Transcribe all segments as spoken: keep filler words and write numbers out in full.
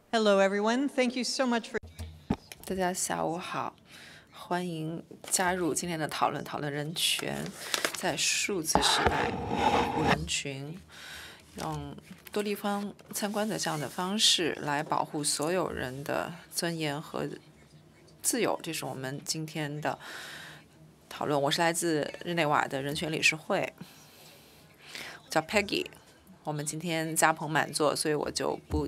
Hello, everyone. Thank you so much for. 大家下午好，欢迎加入今天的讨论，讨论人权在数字时代保护人群，用多地方参观的这样的方式来保护所有人的尊严和自由。这是我们今天的讨论。我是来自日内瓦的人权理事会，我叫 Peggy。我们今天加朋满座，所以我就不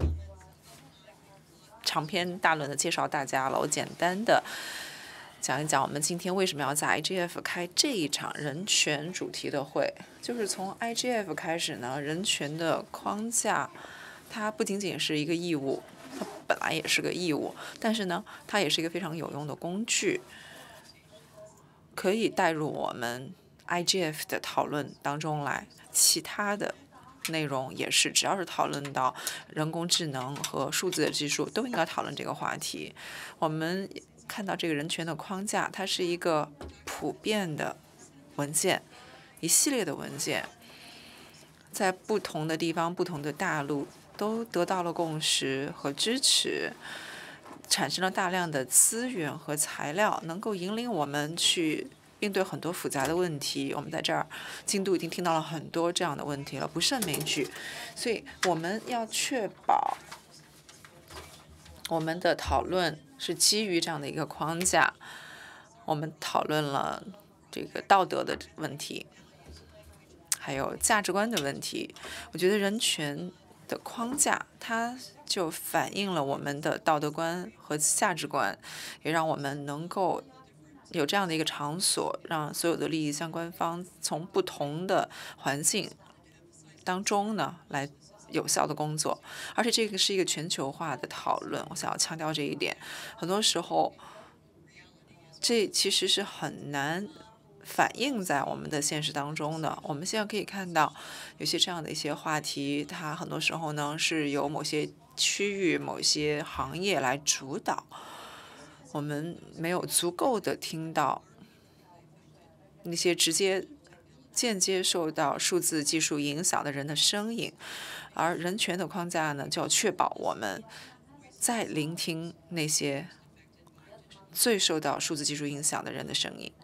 长篇大论的介绍大家了。我简单的讲一讲我们今天为什么要在 I G F 开这一场人权主题的会。就是从 I G F 开始呢，人权的框架它不仅仅是一个义务，它本来也是个义务，但是呢，它也是一个非常有用的工具，可以带入我们 I G F 的讨论当中来。其他的内容也是，只要是讨论到人工智能和数字的技术，都应该讨论这个话题。我们看到这个人权的框架，它是一个普遍的文件，一系列的文件，在不同的地方、不同的大陆都得到了共识和支持，产生了大量的资源和材料，能够引领我们去应对很多复杂的问题。我们在这儿京都已经听到了很多这样的问题了，不胜枚举。所以我们要确保我们的讨论是基于这样的一个框架。我们讨论了这个道德的问题，还有价值观的问题。我觉得人权的框架它就反映了我们的道德观和价值观，也让我们能够有这样的一个场所，让所有的利益相关方从不同的环境当中呢来有效的工作。而且这个是一个全球化的讨论，我想要强调这一点。很多时候这其实是很难反映在我们的现实当中的。我们现在可以看到有些这样的一些话题，它很多时候呢是由某些区域、某些行业来主导，我们没有足够的听到那些直接、间接受到数字技术影响的人的声音。而人权的框架呢，就要确保我们在聆听那些最受到数字技术影响的人的声音。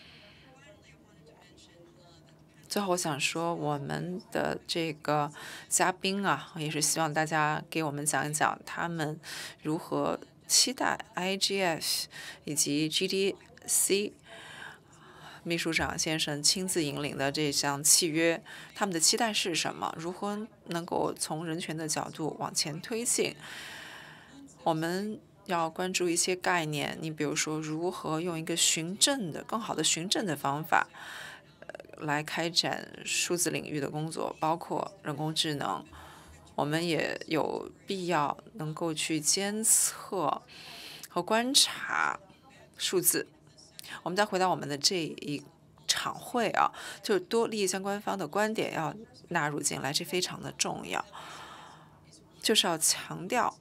最后，我想说，我们的这个嘉宾啊，也是希望大家给我们讲一讲他们如何期待 I G F 以及 G D C 秘书长先生亲自引领的这项契约，他们的期待是什么？如何能够从人权的角度往前推进？我们要关注一些概念，你比如说，如何用一个循证的、更好的循证的方法来开展数字领域的工作，包括人工智能。我们也有必要能够去监测和观察数字。我们再回到我们的这一场会啊，就是多利益相关方的观点要纳入进来，这非常的重要。就是要强调，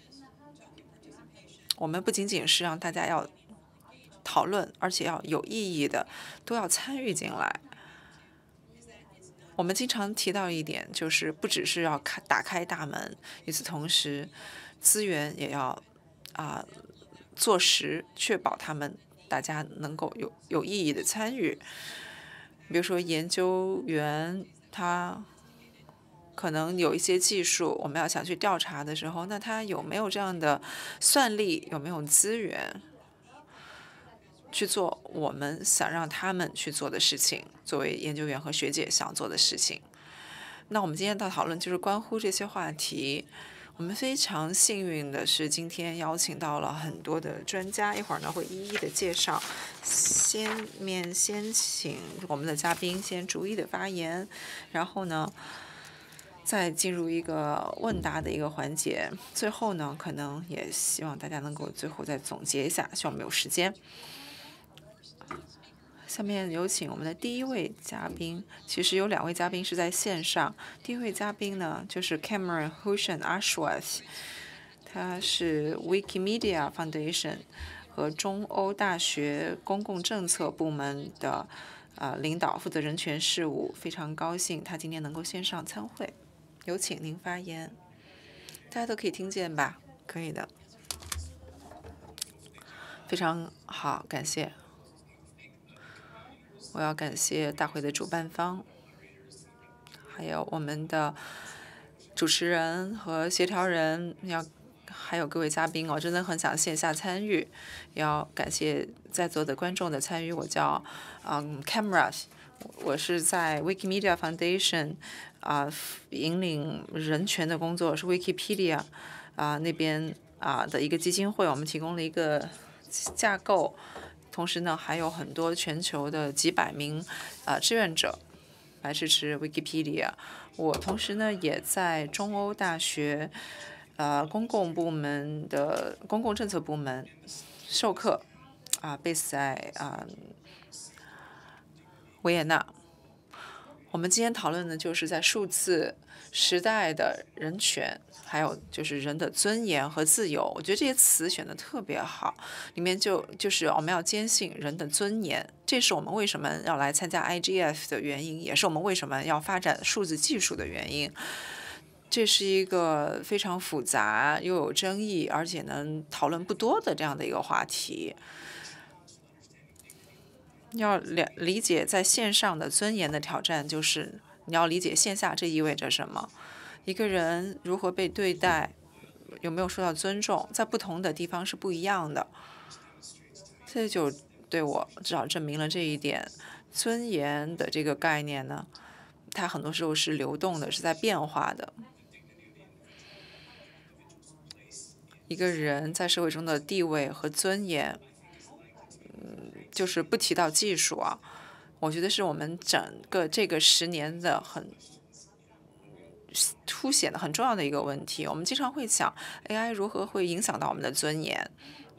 我们不仅仅是让大家要讨论，而且要有意义的，都要参与进来。我们经常提到一点，就是不只是要开打开大门，与此同时，资源也要啊、做实，确保他们大家能够有有意义的参与。比如说研究员，他可能有一些技术，我们要想去调查的时候，那他有没有这样的算力，有没有资源？去做我们想让他们去做的事情，作为研究员和学姐想做的事情。那我们今天的讨论就是关乎这些话题。我们非常幸运的是，今天邀请到了很多的专家，一会儿呢会一一的介绍。先面先请我们的嘉宾先逐一的发言，然后呢再进入一个问答的一个环节。最后呢，可能也希望大家能够最后再总结一下，希望我们有时间。下面有请我们的第一位嘉宾，其实有两位嘉宾是在线上。第一位嘉宾呢，就是 Cameron Hussain Ashworth， 他是 Wikimedia Foundation 和中欧大学公共政策部门的呃领导，负责人权事务。非常高兴他今天能够线上参会，有请您发言。大家都可以听见吧？ 可以的，非常好，感谢。我要感谢大会的主办方，还有我们的主持人和协调人，要还有各位嘉宾，我真的很想线下参与，要感谢在座的观众的参与。我叫嗯 Camera， 我是在 Wikimedia Foundation 啊、呃、引领人权的工作，是 Wikipedia 啊、呃、那边啊、呃、的一个基金会，我们提供了一个架构。同时呢，还有很多全球的几百名啊、呃、志愿者来支持 Wikipedia。我同时呢，也在中欧大学呃公共部门的公共政策部门授课，啊、呃、，base 在啊、呃、维也纳。我们今天讨论的就是在数字时代的人权，还有就是人的尊严和自由。我觉得这些词选的特别好，里面就就是我们要坚信人的尊严，这是我们为什么要来参加 I G F 的原因，也是我们为什么要发展数字技术的原因。这是一个非常复杂又有争议，而且呢讨论不多的这样的一个话题。要了理解在线上的尊严的挑战，就是你要理解线下这意味着什么，一个人如何被对待，有没有受到尊重，在不同的地方是不一样的。这就对我至少证明了这一点。尊严的这个概念呢，它很多时候是流动的，是在变化的。一个人在社会中的地位和尊严，嗯，就是不提到技术啊，我觉得是我们整个这个十年的很凸显的很重要的一个问题。我们经常会想 A I 如何会影响到我们的尊严，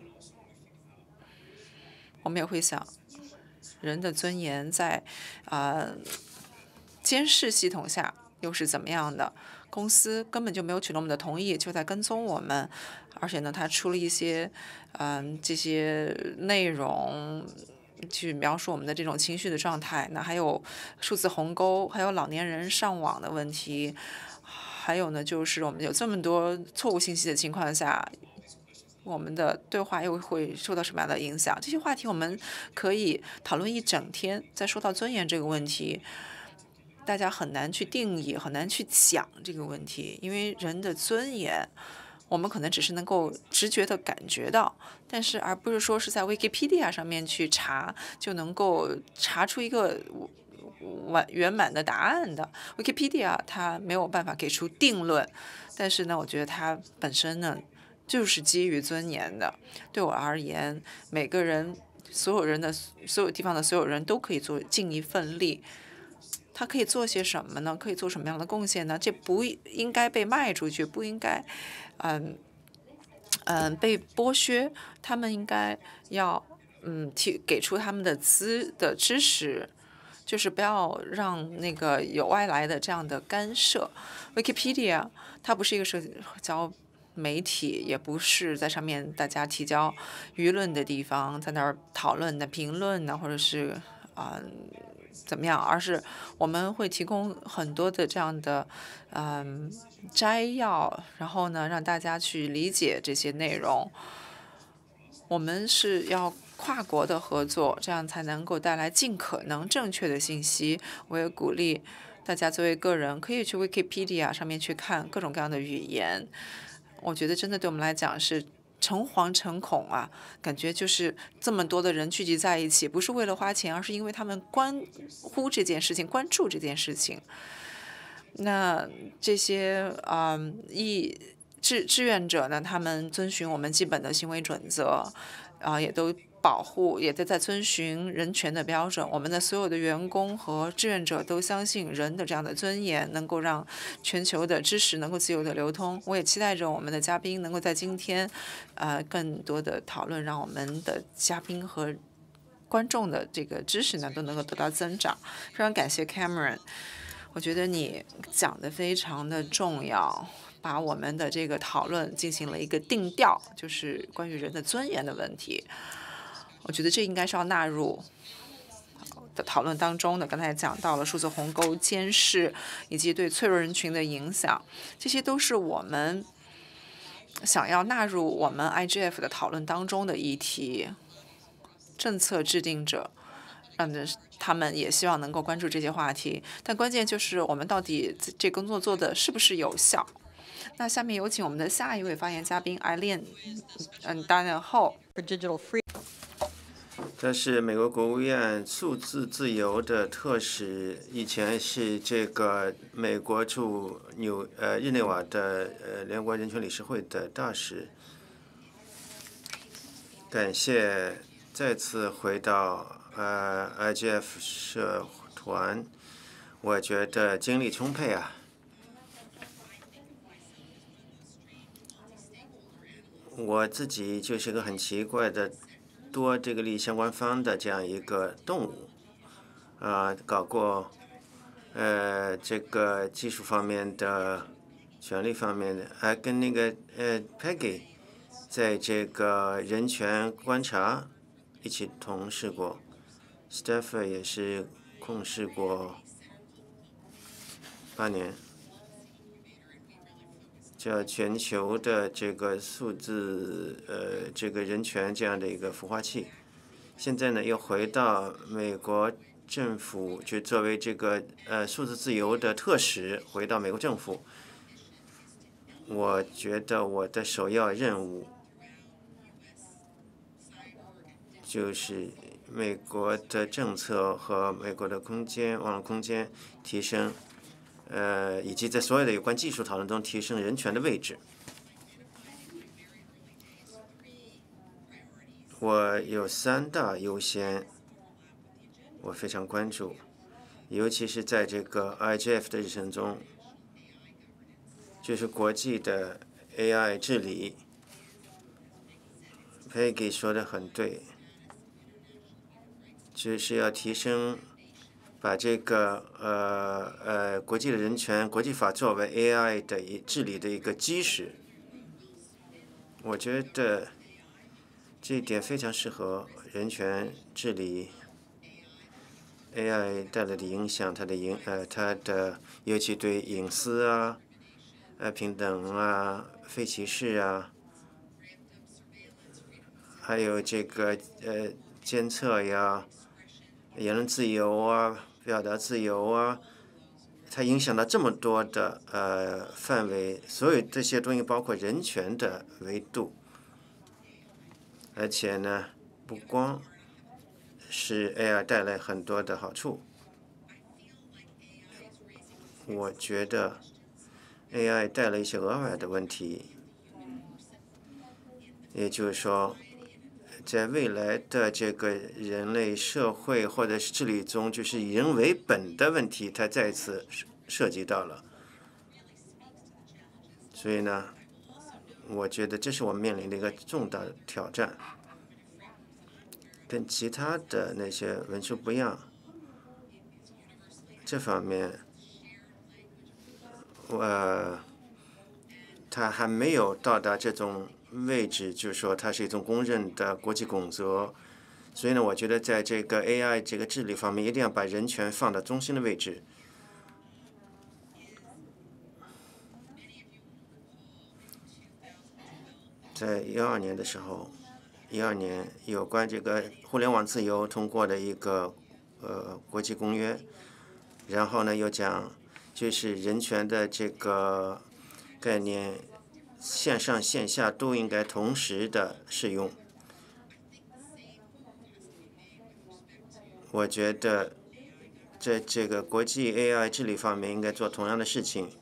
我们也会想人的尊严在啊、呃、监视系统下又是怎么样的。公司根本就没有取得我们的同意，就在跟踪我们，而且呢，他出了一些嗯、呃、这些内容去描述我们的这种情绪的状态。那还有数字鸿沟，还有老年人上网的问题，还有呢，就是我们有这么多错误信息的情况下，我们的对话又会受到什么样的影响？这些话题我们可以讨论一整天。在说到尊严这个问题，大家很难去定义，很难去讲这个问题，因为人的尊严，我们可能只是能够直觉的感觉到，但是而不是说是在 Wikipedia 上面去查就能够查出一个完圆满的答案的。Wikipedia 它没有办法给出定论，但是呢，我觉得它本身呢就是基于尊严的。对我而言，每个人、所有人的所有地方的所有人都可以做尽一份力。他可以做些什么呢？可以做什么样的贡献呢？这不应该被卖出去，不应该，嗯嗯被剥削。他们应该要嗯提给出他们的资的支持，就是不要让那个有外来的这样的干涉。Wikipedia 它不是一个社交媒体，也不是在上面大家提交舆论的地方，在那儿讨论的评论呢，或者是啊。嗯怎么样？而是我们会提供很多的这样的嗯摘要，然后呢让大家去理解这些内容。我们是要跨国的合作，这样才能够带来尽可能正确的信息。我也鼓励大家作为个人可以去 Wikipedia 上面去看各种各样的语言。我觉得真的对我们来讲是诚惶诚恐啊，感觉就是这么多的人聚集在一起，不是为了花钱，而是因为他们关乎这件事情，关注这件事情。那这些啊、呃，义志志愿者呢，他们遵循我们基本的行为准则，啊、呃，也都保护，也都在遵循人权的标准。我们的所有的员工和志愿者都相信人的这样的尊严能够让全球的知识能够自由的流通。我也期待着我们的嘉宾能够在今天，呃，更多的讨论，让我们的嘉宾和观众的这个知识呢都能够得到增长。非常感谢 Cameron， 我觉得你讲的非常的重要。把我们的这个讨论进行了一个定调，就是关于人的尊严的问题。我觉得这应该是要纳入的讨论当中的。刚才讲到了数字鸿沟、监视以及对脆弱人群的影响，这些都是我们想要纳入我们 I G F 的讨论当中的议题，政策制定者让的他们也希望能够关注这些话题，但关键就是我们到底这工作做的是不是有效。那下面有请我们的下一位发言嘉宾艾莲，嗯，担任后。 for digital freedom. 这是美国国务院数字自由的特使，以前是这个美国驻纽呃日内瓦的呃联合国人权理事会的大使。感谢再次回到呃 I G F 社团，我觉得精力充沛啊。我自己就是个很奇怪的多这个利益相关方的这样一个动物，啊，搞过呃这个技术方面的、权利方面的，还跟那个呃 Peggy 在这个人权观察一起同事过 ，Stephen 也是共事过八年。叫全球的这个数字呃这个人权这样的一个孵化器，现在呢又回到美国政府，就作为这个呃数字自由的特使回到美国政府。我觉得我的首要任务就是美国的政策和美国的空间网络空间提升。呃，以及在所有的有关技术讨论中提升人权的位置。我有三大优先，我非常关注，尤其是在这个 I G F 的日程中，就是国际的 A I 治理。Peggy 说的很对，就是要提升。把这个呃呃国际的人权国际法作为 A I 的一治理的一个基石，我觉得这一点非常适合人权治理 A I 带来的影响，它的影呃它的尤其对隐私啊、呃平等啊、非歧视啊，还有这个呃监测呀、言论自由啊。表达自由啊，它影响到这么多的呃范围，所有这些东西包括人权的维度，而且呢，不光是 A I 带来很多的好处，我觉得 A I 带来一些额外的问题，也就是说。在未来的这个人类社会或者是治理中，就是以人为本的问题，它再次涉及到了。所以呢，我觉得这是我们面临的一个重大的挑战，跟其他的那些文书不一样。这方面，我它还没有到达这种。位置就是说，它是一种公认的国际公则，所以呢，我觉得在这个 A I 这个治理方面，一定要把人权放到中心的位置。在一二年的时候，一二年有关这个互联网自由通过的一个呃国际公约，然后呢又讲就是人权的这个概念。线上线下都应该同时的适用。我觉得在这个国际 A I 治理方面应该做同样的事情，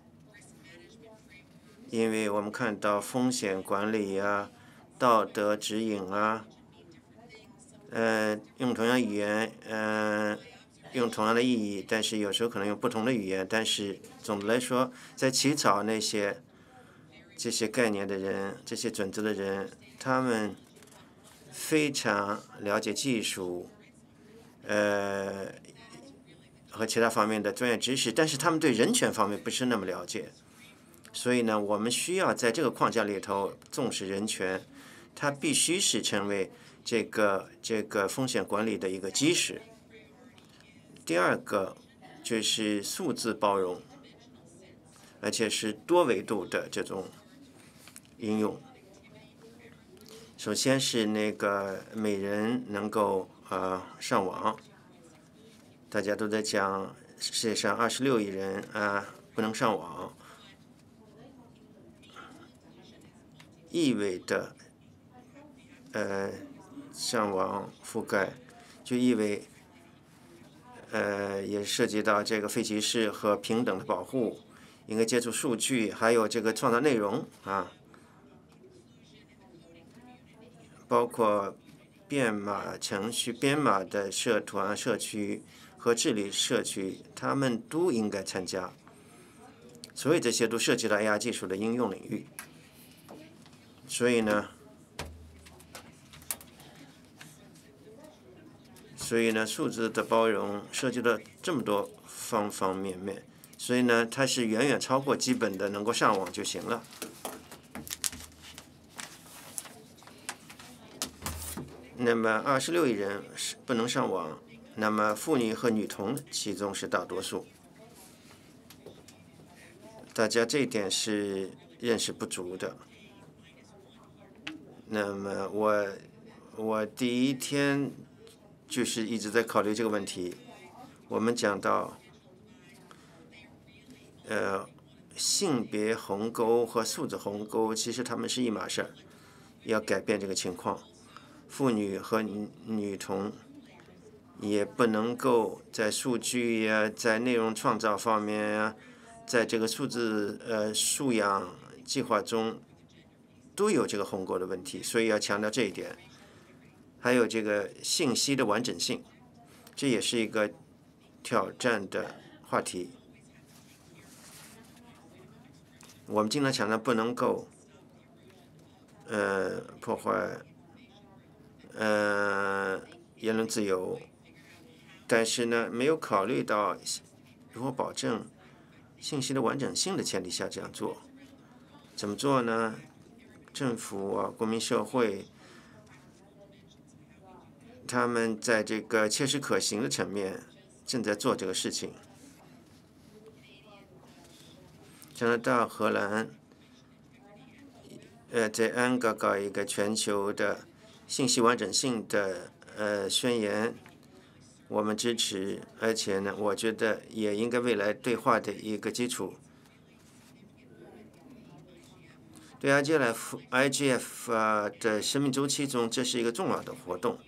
因为我们看到风险管理啊、道德指引啊，呃，用同样语言，呃，用同样的意义，但是有时候可能用不同的语言，但是总的来说，在起草那些。这些概念的人，这些准则的人，他们非常了解技术，呃，和其他方面的专业知识，但是他们对人权方面不是那么了解。所以呢，我们需要在这个框架里头重视人权，它必须是成为这个这个风险管理的一个基石。第二个就是数字包容，而且是多维度的这种。 应用。首先是那个每人能够呃上网，大家都在讲世界上二十六亿人啊不能上网，意味着呃上网覆盖，就意味呃也涉及到这个非歧视和平等的保护，应该接触数据，还有这个创造内容啊。包括编码程序、编码的社团、社区和治理社区，他们都应该参加。所以这些都涉及到 A I 技术的应用领域。所以呢，所以呢，数字的包容涉及到这么多方方面面，所以呢，它是远远超过基本的能够上网就行了。那么二十六亿人是不能上网，那么妇女和女童其中是大多数。大家这一点是认识不足的。那么我我第一天就是一直在考虑这个问题。我们讲到，呃，性别鸿沟和素质鸿沟，其实他们是一码事儿，要改变这个情况。妇女和女童也不能够在数据呀、在内容创造方面呀、在这个数字呃素养计划中都有这个鸿沟的问题，所以要强调这一点。还有这个信息的完整性，这也是一个挑战的话题。我们经常强调不能够呃破坏呃言论自由，但是呢，没有考虑到如何保证信息的完整性的前提下这样做。怎么做呢？政府啊，公民社会，他们在这个切实可行的层面正在做这个事情。加拿大、荷兰，呃，在安哥搞一个全球的信息完整性的呃宣言，我们支持，而且呢，我觉得也应该未来对话的一个基础。对 I G F I G F 啊的生命周期中，这是一个重要的活动。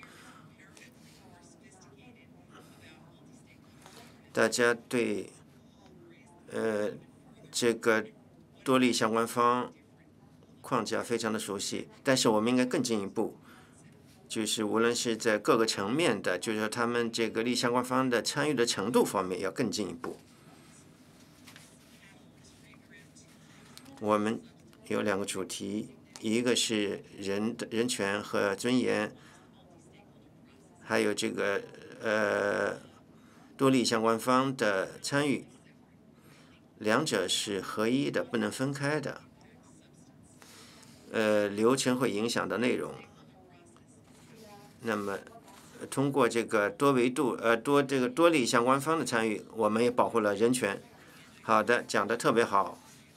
大家对呃这个多利相关方框架非常的熟悉，但是我们应该更进一步，就是无论是在各个层面的，就是说他们这个利益相关方的参与的程度方面要更进一步。我们有两个主题，一个是人的人权和尊严，还有这个呃多利益相关方的参与，两者是合一的，不能分开的。呃，流程会影响到内容。那么，通过这个多维度呃多这个多利益相关方的参与，我们也保护了人权。好的，讲得特别好。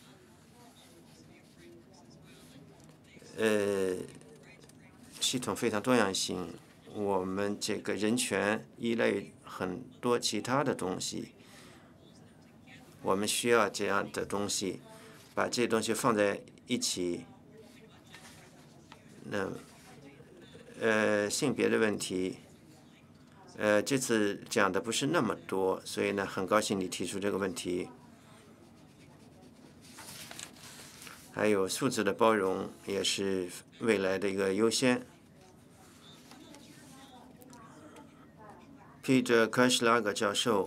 呃，系统非常多样性，我们这个人权依赖于很多其他的东西，我们需要这样的东西，把这些东西放在一起。那呃性别的问题，呃这次讲的不是那么多，所以呢，很高兴你提出这个问题。还有数字的包容也是未来的一个优先。Peter Kirschlager 教授，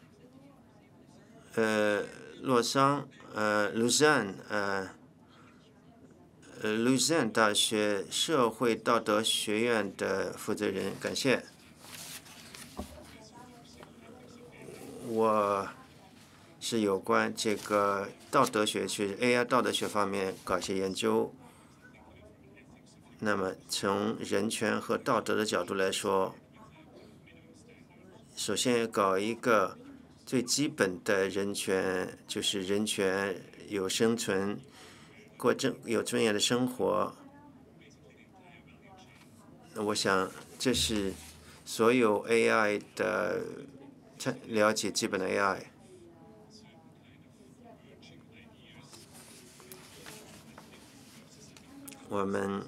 呃，洛桑，呃 ，Lausanne， 呃，呃 ，Lausanne 大学社会道德学院的负责人，感谢。我是有关这个道德学，去 A I 道德学方面搞一些研究。那么从人权和道德的角度来说，首先要搞一个最基本的人权，就是人权有生存、 过正有尊严的生活。我想这是所有 A I 的了解基本的 A I。我们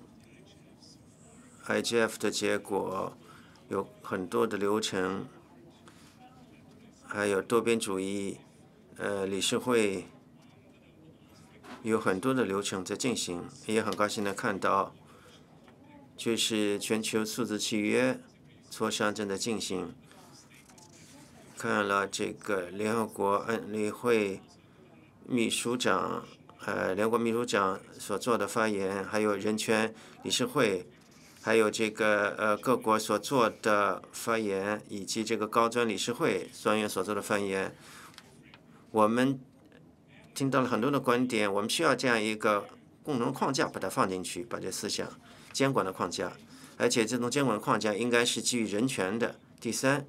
I G F 的结果有很多的流程，还有多边主义，呃，理事会有很多的流程在进行，也很高兴的看到，就是全球数字契约磋商正在进行。看了这个联合国安理会秘书长，呃，联合国秘书长所做的发言，还有人权理事会，还有这个呃各国所做的发言，以及这个高专理事会专员所做的发言，我们听到了很多的观点。我们需要这样一个共同框架，把它放进去，把这思想监管的框架，而且这种监管框架应该是基于人权的。第三，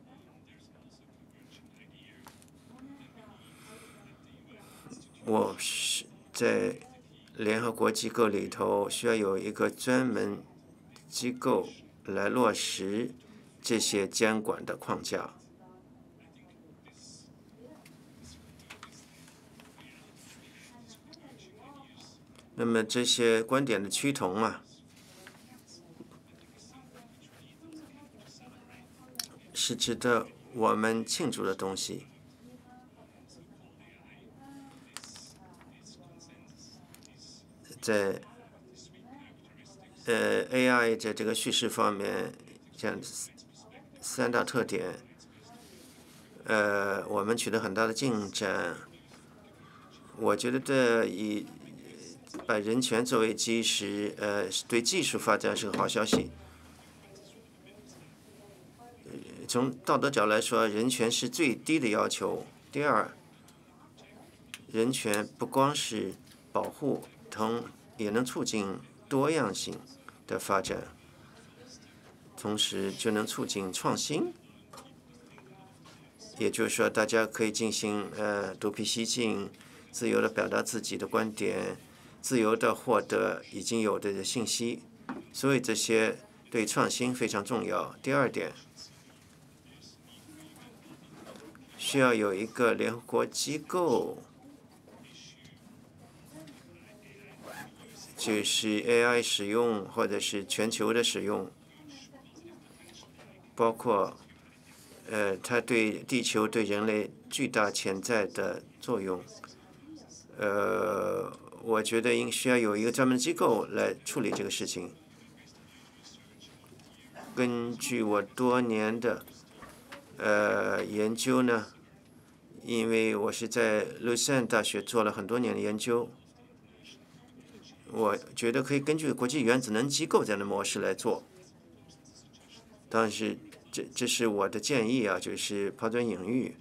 我是在联合国机构里头需要有一个专门机构来落实这些监管的框架。那么这些观点的趋同啊，是值得我们庆祝的东西。在呃 A I 在这个叙事方面，这样三大特点，呃，我们取得很大的进展。我觉得这以把人权作为基石，呃，对技术发展是个好消息。从道德角度来说，人权是最低的要求。第二，人权不光是保护，同也能促进多样性的发展，同时就能促进创新。也就是说，大家可以进行呃独辟蹊径，自由的表达自己的观点，自由的获得已经有的信息，所以这些对创新非常重要。第二点，需要有一个联合国机构，就是 A I 使用或者是全球的使用，包括呃它对地球对人类巨大潜在的作用。呃，我觉得应需要有一个专门的机构来处理这个事情。根据我多年的呃研究呢，因为我是在卢森堡大学做了很多年的研究，我觉得可以根据国际原子能机构这样的模式来做。但是这这是我的建议啊，就是抛砖引玉。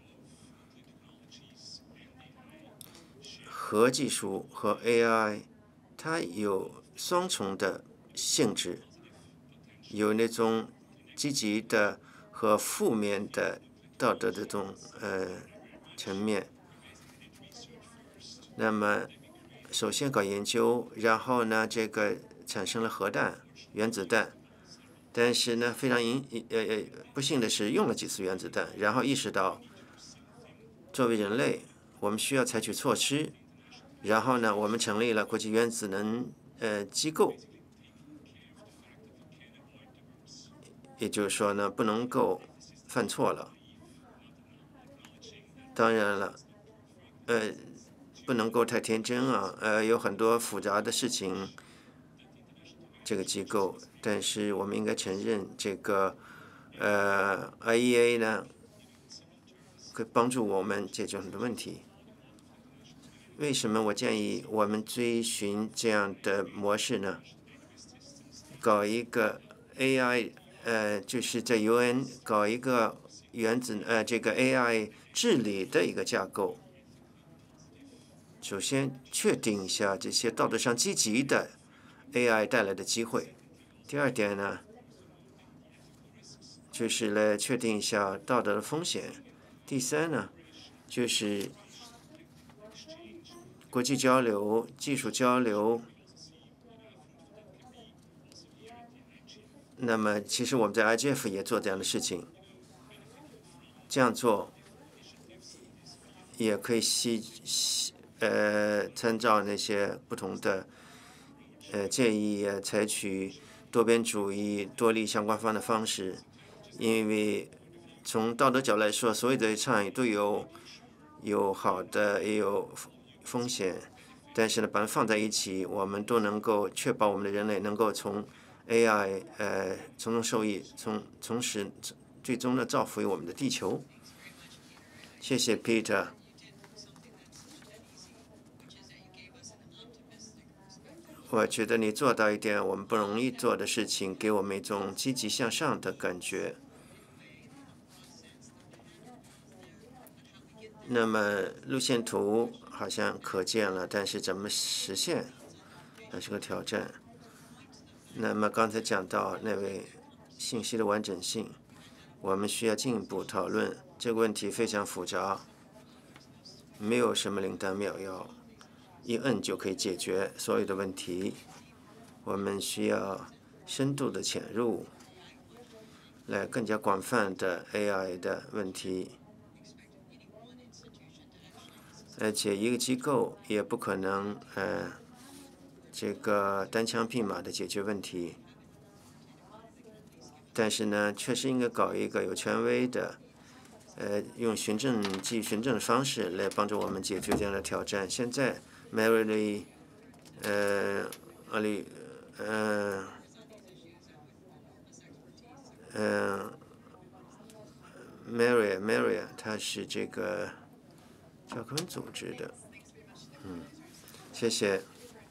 核技术和 A I 它有双重的性质，有那种积极的和负面的道德的这种呃层面。那么首先搞研究，然后呢这个产生了核弹、原子弹，但是呢非常引呃呃不幸的是用了几次原子弹，然后意识到作为人类我们需要采取措施。然后呢，我们成立了国际原子能呃机构，也就是说呢，不能够犯错了。当然了，呃，不能够太天真啊，呃，有很多复杂的事情，这个机构，但是我们应该承认，这个呃 I E A 呢，可以帮助我们解决很多问题。为什么我建议我们追寻这样的模式呢？搞一个 A I， 呃，就是在 U N 搞一个原子呃这个 A I 治理的一个架构。首先确定一下这些道德上积极的 A I 带来的机会。第二点呢，就是来确定一下道德的风险。第三呢，就是国际交流、技术交流。那么，其实我们在 I G F 也做这样的事情。这样做也可以吸吸呃参照那些不同的呃建议，采取多边主义、多利相关方的方式，因为从道德角度来说，所有的倡议都有有好的，也有风险。但是呢，把它放在一起，我们都能够确保我们的人类能够从 A I 呃从中受益，从从使最终呢造福于我们的地球。谢谢 Peter。我觉得你做到一点我们不容易做的事情，给我们一种积极向上的感觉。那么路线图好像可见了，但是怎么实现还是个挑战。那么刚才讲到那位信息的完整性，我们需要进一步讨论。这个问题非常复杂，没有什么灵丹妙药，一摁就可以解决所有的问题。我们需要深度的潜入，来更加广泛的 A I 的问题。而且一个机构也不可能呃这个单枪匹马的解决问题。但是呢，确实应该搞一个有权威的，呃，用循证基于循证的方式来帮助我们解决这样的挑战。现在 Mary， 呃，阿里，呃，呃 ，Mary Mary， 她是这个教科文组织的，嗯，谢谢。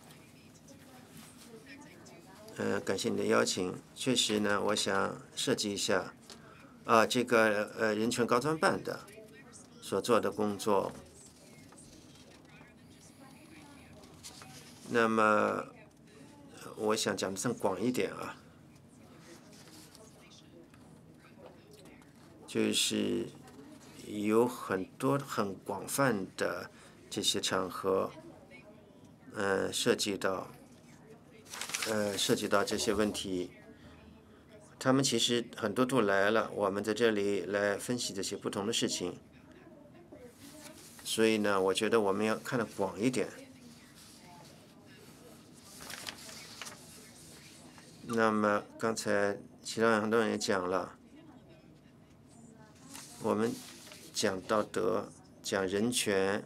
呃，感谢你的邀请。确实呢，我想设计一下，啊，这个呃人权高专办的所做的工作。那么，我想讲的更广一点啊，就是有很多很广泛的这些场合，呃，涉及到。呃，涉及到这些问题，他们其实很多都来了，我们在这里来分析这些不同的事情。所以呢，我觉得我们要看得广一点。那么刚才其他很多人也讲了，我们讲道德，讲人权，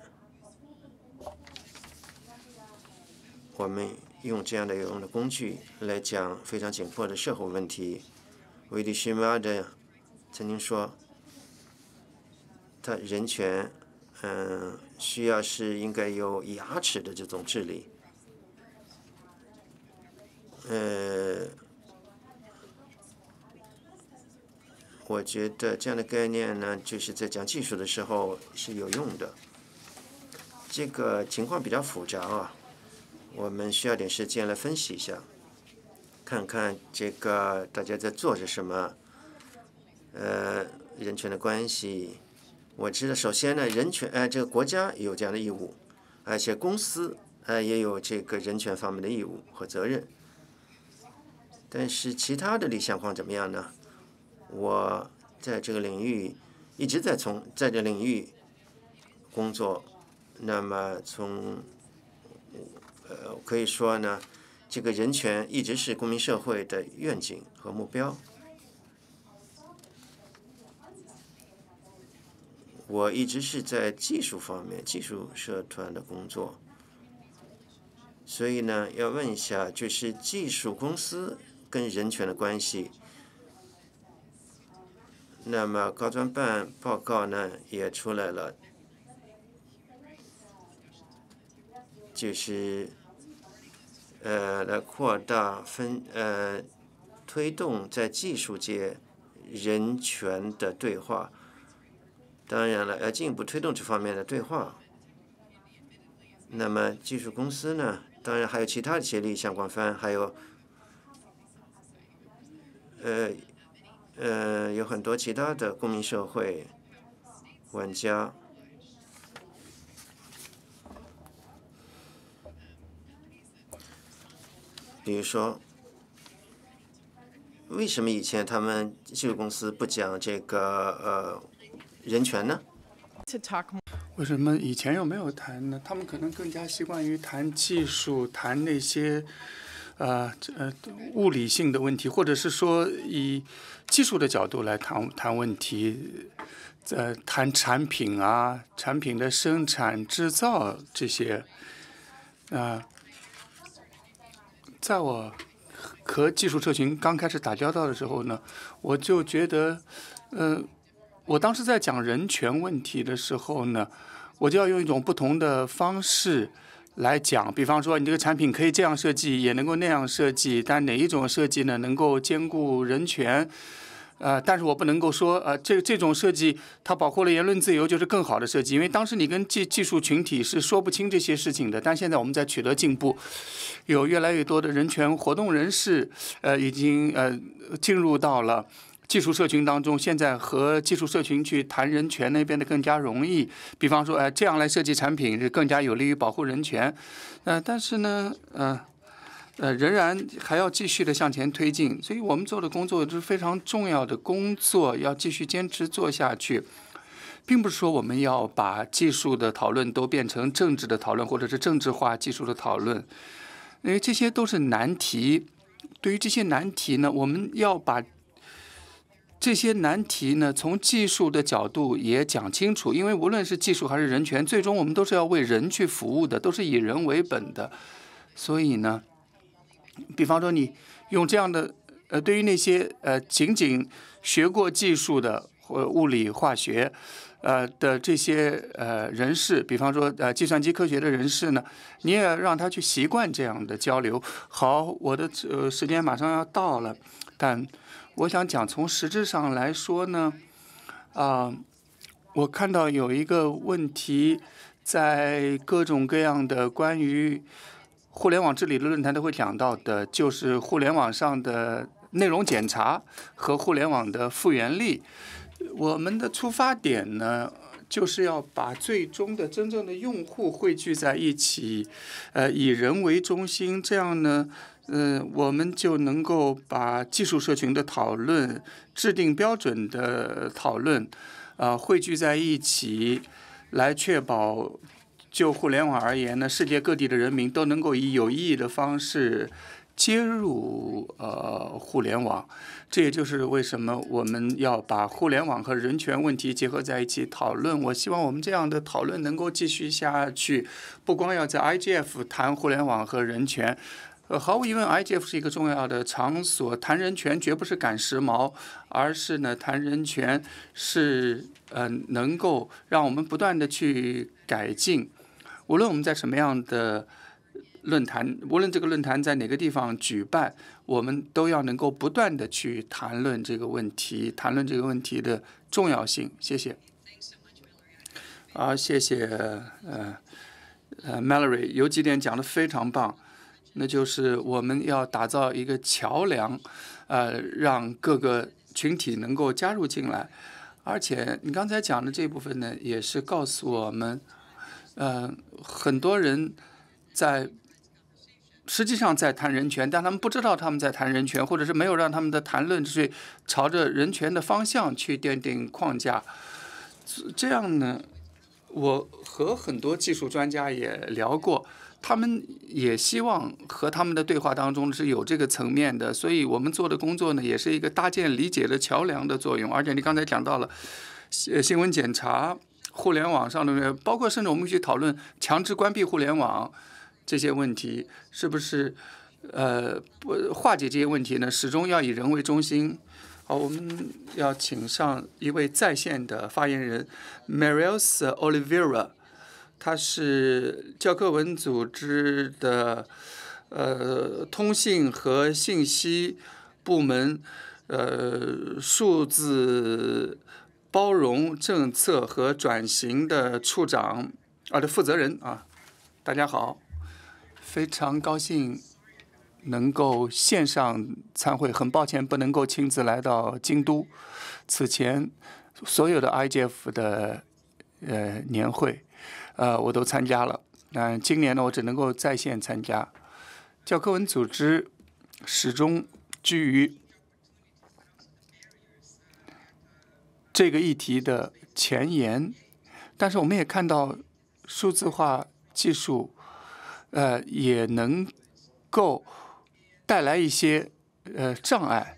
我们用这样的有用的工具来讲非常紧迫的社会问题。威利什马的曾经说，他人权，嗯，需要是应该有牙齿的这种治理。呃，我觉得这样的概念呢，就是在讲技术的时候是有用的。这个情况比较复杂啊。我们需要点时间来分析一下，看看这个大家在做着什么，呃，人权的关系。我知道，首先呢，人权，呃，这个国家有这样的义务，而且公司，呃，也有这个人权方面的义务和责任。但是其他的理想况怎么样呢？我在这个领域一直在从在这领域工作，那么从。呃，可以说呢，这个人权一直是公民社会的愿景和目标。我一直是在技术方面、技术社团的工作，所以呢，要问一下，就是技术公司跟人权的关系。那么高专办报告呢也出来了。就是呃，来扩大分呃，推动在技术界人权的对话。当然了，要进一步推动这方面的对话。那么技术公司呢，当然还有其他的协力相关方，还有呃呃，有很多其他的公民社会玩家。 比如说，为什么以前他们技术公司不讲这个呃人权呢？ To talk more. 为什么以前又没有谈呢？他们可能更加习惯于谈技术，谈那些呃呃物理性的问题，或者是说以技术的角度来谈谈问题，呃，谈产品啊，产品的生产制造这些啊、呃，在我和技术社群刚开始打交道的时候呢，我就觉得，呃。我当时在讲人权问题的时候呢，我就要用一种不同的方式来讲。比方说，你这个产品可以这样设计，也能够那样设计，但哪一种设计呢能够兼顾人权？呃，但是我不能够说，呃，这这种设计它保护了言论自由就是更好的设计，因为当时你跟技技术群体是说不清这些事情的。但现在我们在取得进步，有越来越多的人权活动人士，呃，已经呃进入到了技术社群当中，现在和技术社群去谈人权呢变得更加容易。比方说，呃，这样来设计产品是更加有利于保护人权。呃，但是呢，呃，呃，仍然还要继续的向前推进。所以我们做的工作是非常重要的工作，要继续坚持做下去。并不是说我们要把技术的讨论都变成政治的讨论，或者是政治化技术的讨论，因为这些都是难题。对于这些难题呢，我们要把这些难题呢，从技术的角度也讲清楚，因为无论是技术还是人权，最终我们都是要为人去服务的，都是以人为本的。所以呢，比方说你用这样的，呃，对于那些呃仅仅学过技术的或物理、化学，呃的这些呃人士，比方说呃计算机科学的人士呢，你也让他去习惯这样的交流。好，我的呃时间马上要到了，但我想讲，从实质上来说呢，啊、呃，我看到有一个问题，在各种各样的关于互联网治理的论坛都会讲到的，就是互联网上的内容检查和互联网的复原力。我们的出发点呢，就是要把最终的真正的用户汇聚在一起，呃，以人为中心，这样呢。嗯、呃，我们就能够把技术社群的讨论、制定标准的讨论，啊、呃，汇聚在一起，来确保就互联网而言呢，世界各地的人民都能够以有意义的方式接入呃互联网。这也就是为什么我们要把互联网和人权问题结合在一起讨论。我希望我们这样的讨论能够继续下去，不光要在 I G F 谈互联网和人权。呃，毫无疑问 ，I G F 是一个重要的场所。谈人权绝不是赶时髦，而是呢，谈人权是呃能够让我们不断的去改进。无论我们在什么样的论坛，无论这个论坛在哪个地方举办，我们都要能够不断的去谈论这个问题，谈论这个问题的重要性。谢谢。啊，谢谢呃呃 Mallory， 有几点讲得非常棒。那就是我们要打造一个桥梁，呃，让各个群体能够加入进来。而且你刚才讲的这部分呢，也是告诉我们，呃，很多人在实际上在谈人权，但他们不知道他们在谈人权，或者是没有让他们的谈论去朝着人权的方向去奠定框架。这样呢，我和很多技术专家也聊过。他们也希望和他们的对话当中是有这个层面的，所以我们做的工作呢，也是一个搭建理解的桥梁的作用。而且你刚才讲到了新闻检查、互联网上的，包括甚至我们去讨论强制关闭互联网这些问题，是不是呃不化解这些问题呢？始终要以人为中心。好，我们要请上一位在线的发言人 Mariels Oliveira。他是教科文组织的呃通信和信息部门呃数字包容政策和转型的处长啊的负责人啊。大家好，非常高兴能够线上参会，很抱歉不能够亲自来到京都。此前所有的 I G F 的呃年会。呃，我都参加了。嗯、呃，今年呢，我只能够在线参加。教科文组织始终居于这个议题的前沿，但是我们也看到数字化技术，呃，也能够带来一些呃障碍。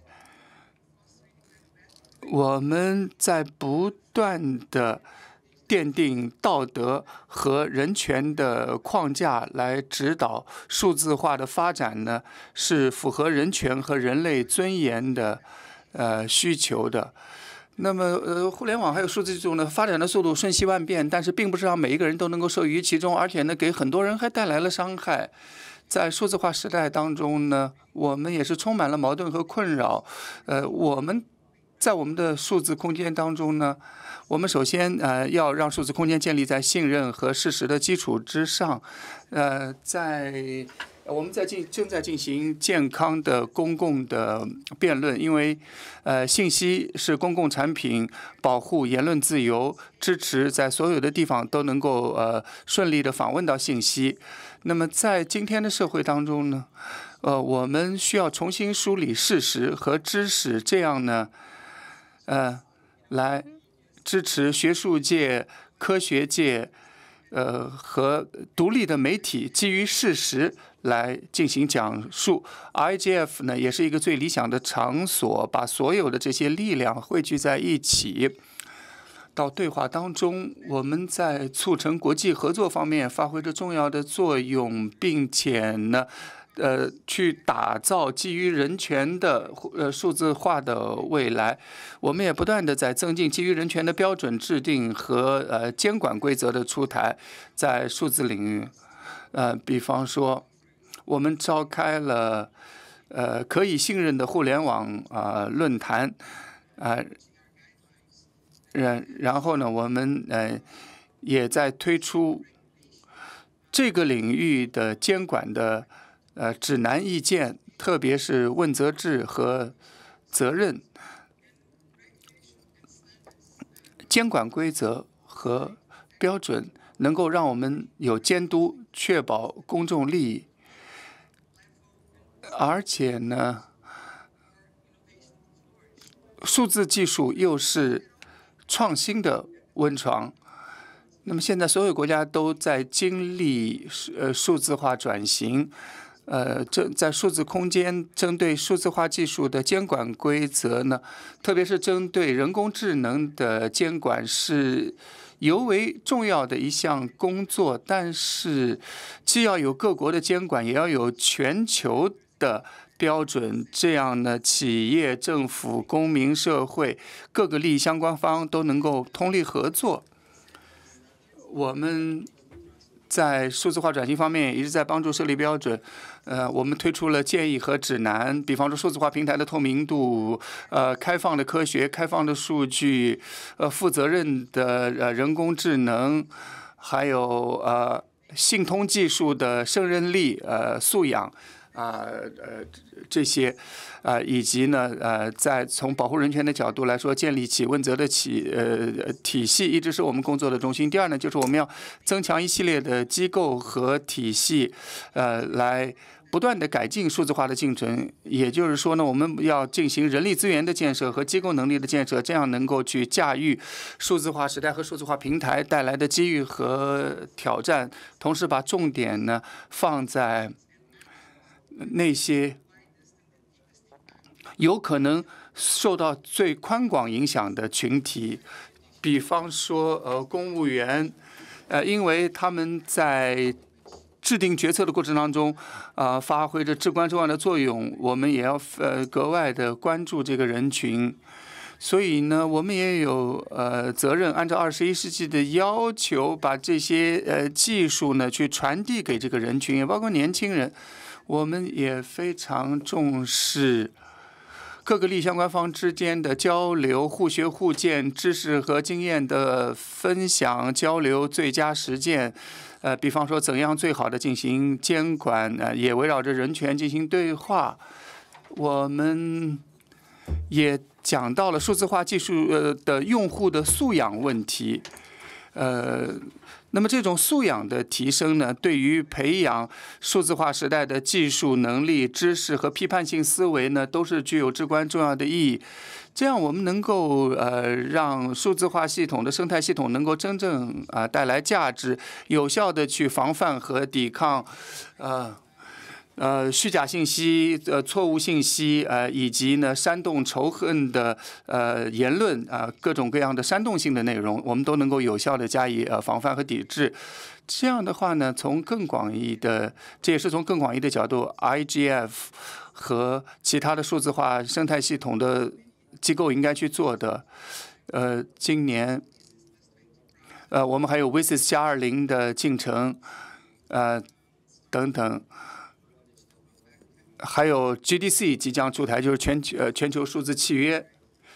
我们在不断的奠定道德和人权的框架来指导数字化的发展呢，是符合人权和人类尊严的呃需求的。那么，呃，互联网还有数字技术呢，发展的速度瞬息万变，但是并不是让每一个人都能够受益于其中，而且呢，给很多人还带来了伤害。在数字化时代当中呢，我们也是充满了矛盾和困扰。呃，我们在我们的数字空间当中呢，我们首先呃要让数字空间建立在信任和事实的基础之上。呃，在我们在进正在进行健康的公共的辩论，因为呃信息是公共产品，保护言论自由，支持在所有的地方都能够呃顺利的访问到信息。那么在今天的社会当中呢，呃我们需要重新梳理事实和知识，这样呢，呃来支持学术界、科学界。呃，和独立的媒体基于事实来进行讲述。I G F 呢，也是一个最理想的场所，把所有的这些力量汇聚在一起。到对话当中，我们在促成国际合作方面发挥着重要的作用，并且呢，呃，去打造基于人权的呃数字化的未来。我们也不断的在增进基于人权的标准制定和呃监管规则的出台，在数字领域，呃，比方说，我们召开了呃可以信任的互联网啊、呃、论坛，啊、呃，然然后呢，我们呃也在推出这个领域的监管的呃指南意见，特别是问责制和责任。监管规则和标准能够让我们有监督，确保公众利益，而且呢，数字技术又是创新的温床。那么现在所有国家都在经历呃数字化转型。呃，这在数字空间针对数字化技术的监管规则呢，特别是针对人工智能的监管是尤为重要的一项工作。但是，既要有各国的监管，也要有全球的标准，这样呢，企业、政府、公民社会各个利益相关方都能够通力合作。我们在数字化转型方面一直在帮助设立标准，呃，我们推出了建议和指南，比方说数字化平台的透明度，呃，开放的科学、开放的数据，呃，负责任的呃人工智能，还有呃信通技术的胜任力、呃素养。啊呃这些啊、呃、以及呢呃在从保护人权的角度来说，建立起问责的体呃体系，一直是我们工作的中心。第二呢，就是我们要增强一系列的机构和体系，呃来不断的改进数字化的进程。也就是说呢，我们要进行人力资源的建设和机构能力的建设，这样能够去驾驭数字化时代和数字化平台带来的机遇和挑战，同时把重点呢放在那些有可能受到最宽广影响的群体，比方说呃公务员，呃因为他们在制定决策的过程当中，啊、呃、发挥着至关重要的作用，我们也要呃格外的关注这个人群。所以呢，我们也有呃责任，按照二十一世纪的要求，把这些呃技术呢去传递给这个人群，也包括年轻人。我们也非常重视各个利益相关方之间的交流、互学互鉴、知识和经验的分享、交流、最佳实践。呃，比方说怎样最好的进行监管，呃，也围绕着人权进行对话。我们也讲到了数字化技术呃的用户的素养问题。 呃，那么这种素养的提升呢，对于培养数字化时代的技术能力、知识和批判性思维呢，都是具有至关重要的意义。这样，我们能够呃让数字化系统的生态系统能够真正啊、呃、带来价值，有效的去防范和抵抗呃。呃，虚假信息、呃，错误信息，呃，以及呢，煽动仇恨的呃言论啊、呃，各种各样的煽动性的内容，我们都能够有效的加以呃防范和抵制。这样的话呢，从更广义的，这也是从更广义的角度 ，I G F 和其他的数字化生态系统的机构应该去做的。呃，今年，呃，我们还有 W I S E 加二零的进程，呃，等等。还有 G D C 即将出台，就是全球呃全球数字契约，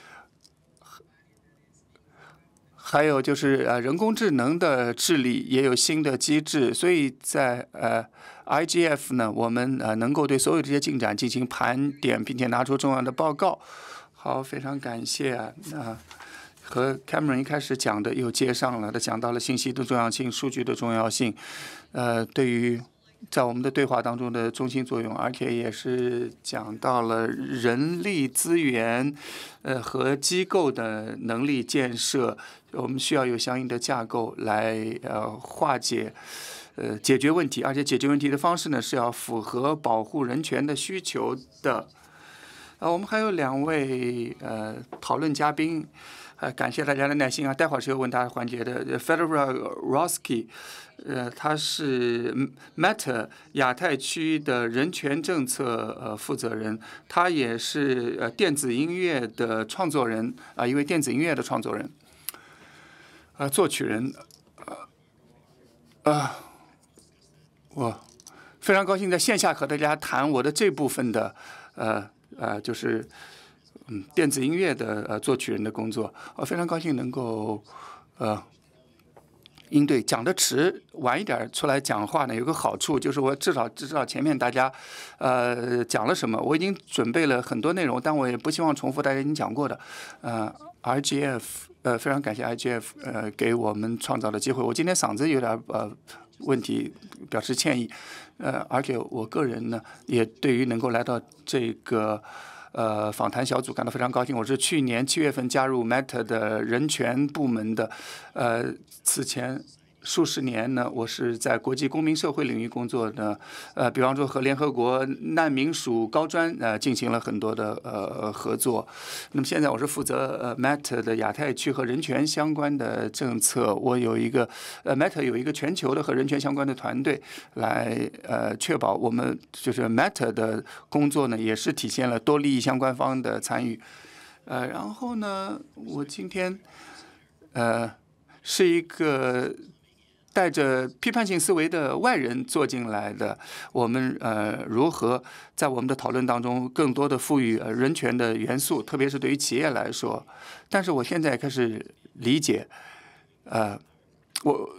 还有就是呃人工智能的治理也有新的机制，所以在呃 I G F 呢，我们呃能够对所有这些进展进行盘点，并且拿出重要的报告。好，非常感谢啊，那和 Cameron 一开始讲的又接上了，他讲到了信息的重要性、数据的重要性，呃，对于。在我们的对话当中的中心作用，而且也是讲到了人力资源，呃和机构的能力建设，我们需要有相应的架构来呃化解，呃解决问题，而且解决问题的方式呢是要符合保护人权的需求的。啊，我们还有两位呃讨论嘉宾。呃，感谢大家的耐心啊！待会儿是有问答环节的。Fedora Roski， 呃，他是 Meta 亚太区的人权政策呃负责人，他也是呃电子音乐的创作人啊、呃，一位电子音乐的创作人，啊、呃，作曲人，啊、呃呃，我非常高兴在线下和大家谈我的这部分的呃呃就是。嗯，电子音乐的呃作曲人的工作，我非常高兴能够呃应对。讲的迟晚一点出来讲话呢，有个好处就是我至少知道前面大家呃讲了什么。我已经准备了很多内容，但我也不希望重复大家已经讲过的。呃 ，I G F 呃非常感谢 I G F 呃给我们创造的机会。我今天嗓子有点呃问题，表示歉意。呃，而且我个人呢也对于能够来到这个。呃，访谈小组感到非常高兴。我是去年七月份加入 Meta 的人权部门的，呃，此前数十年呢，我是在国际公民社会领域工作的，呃，比方说和联合国难民署高专呃进行了很多的呃合作。那么现在我是负责呃 Meta 的亚太区和人权相关的政策。我有一个呃 Meta 有一个全球的和人权相关的团队来呃确保我们就是 Meta 的工作呢，也是体现了多利益相关方的参与。呃，然后呢，我今天呃是一个。带着批判性思维的外人坐进来的，我们呃如何在我们的讨论当中更多的赋予呃人权的元素，特别是对于企业来说。但是我现在开始理解，呃，我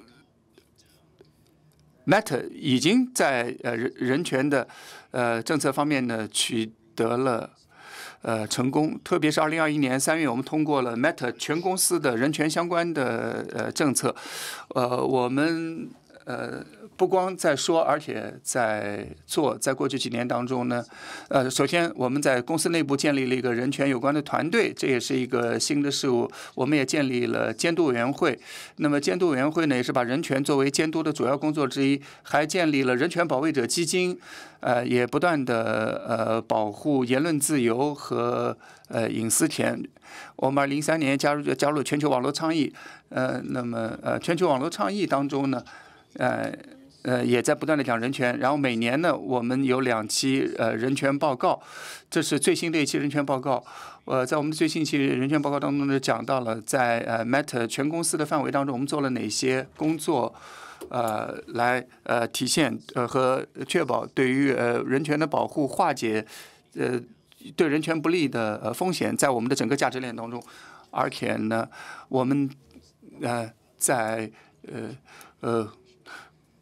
Meta 已经在呃人人权的呃政策方面呢取得了。呃，成功，特别是二零二一年三月，我们通过了 Meta 全公司的人权相关的呃政策。呃，我们呃不光在说，而且在做。在过去几年当中呢，呃，首先我们在公司内部建立了一个人权有关的团队，这也是一个新的事物。我们也建立了监督委员会。那么监督委员会呢，也是把人权作为监督的主要工作之一，还建立了人权保卫者基金。呃，也不断的呃保护言论自由和呃隐私权。我们二零零三年加入加入全球网络倡议，呃，那么呃全球网络倡议当中呢，呃呃也在不断的讲人权。然后每年呢，我们有两期呃人权报告，这是最新的一期人权报告。呃，在我们最新一期人权报告当中呢，讲到了在呃 Meta 全公司的范围当中，我们做了哪些工作。呃，来呃体现呃和确保对于呃人权的保护，化解呃对人权不利的呃风险，在我们的整个价值链当中。而且呢，我们呃在呃呃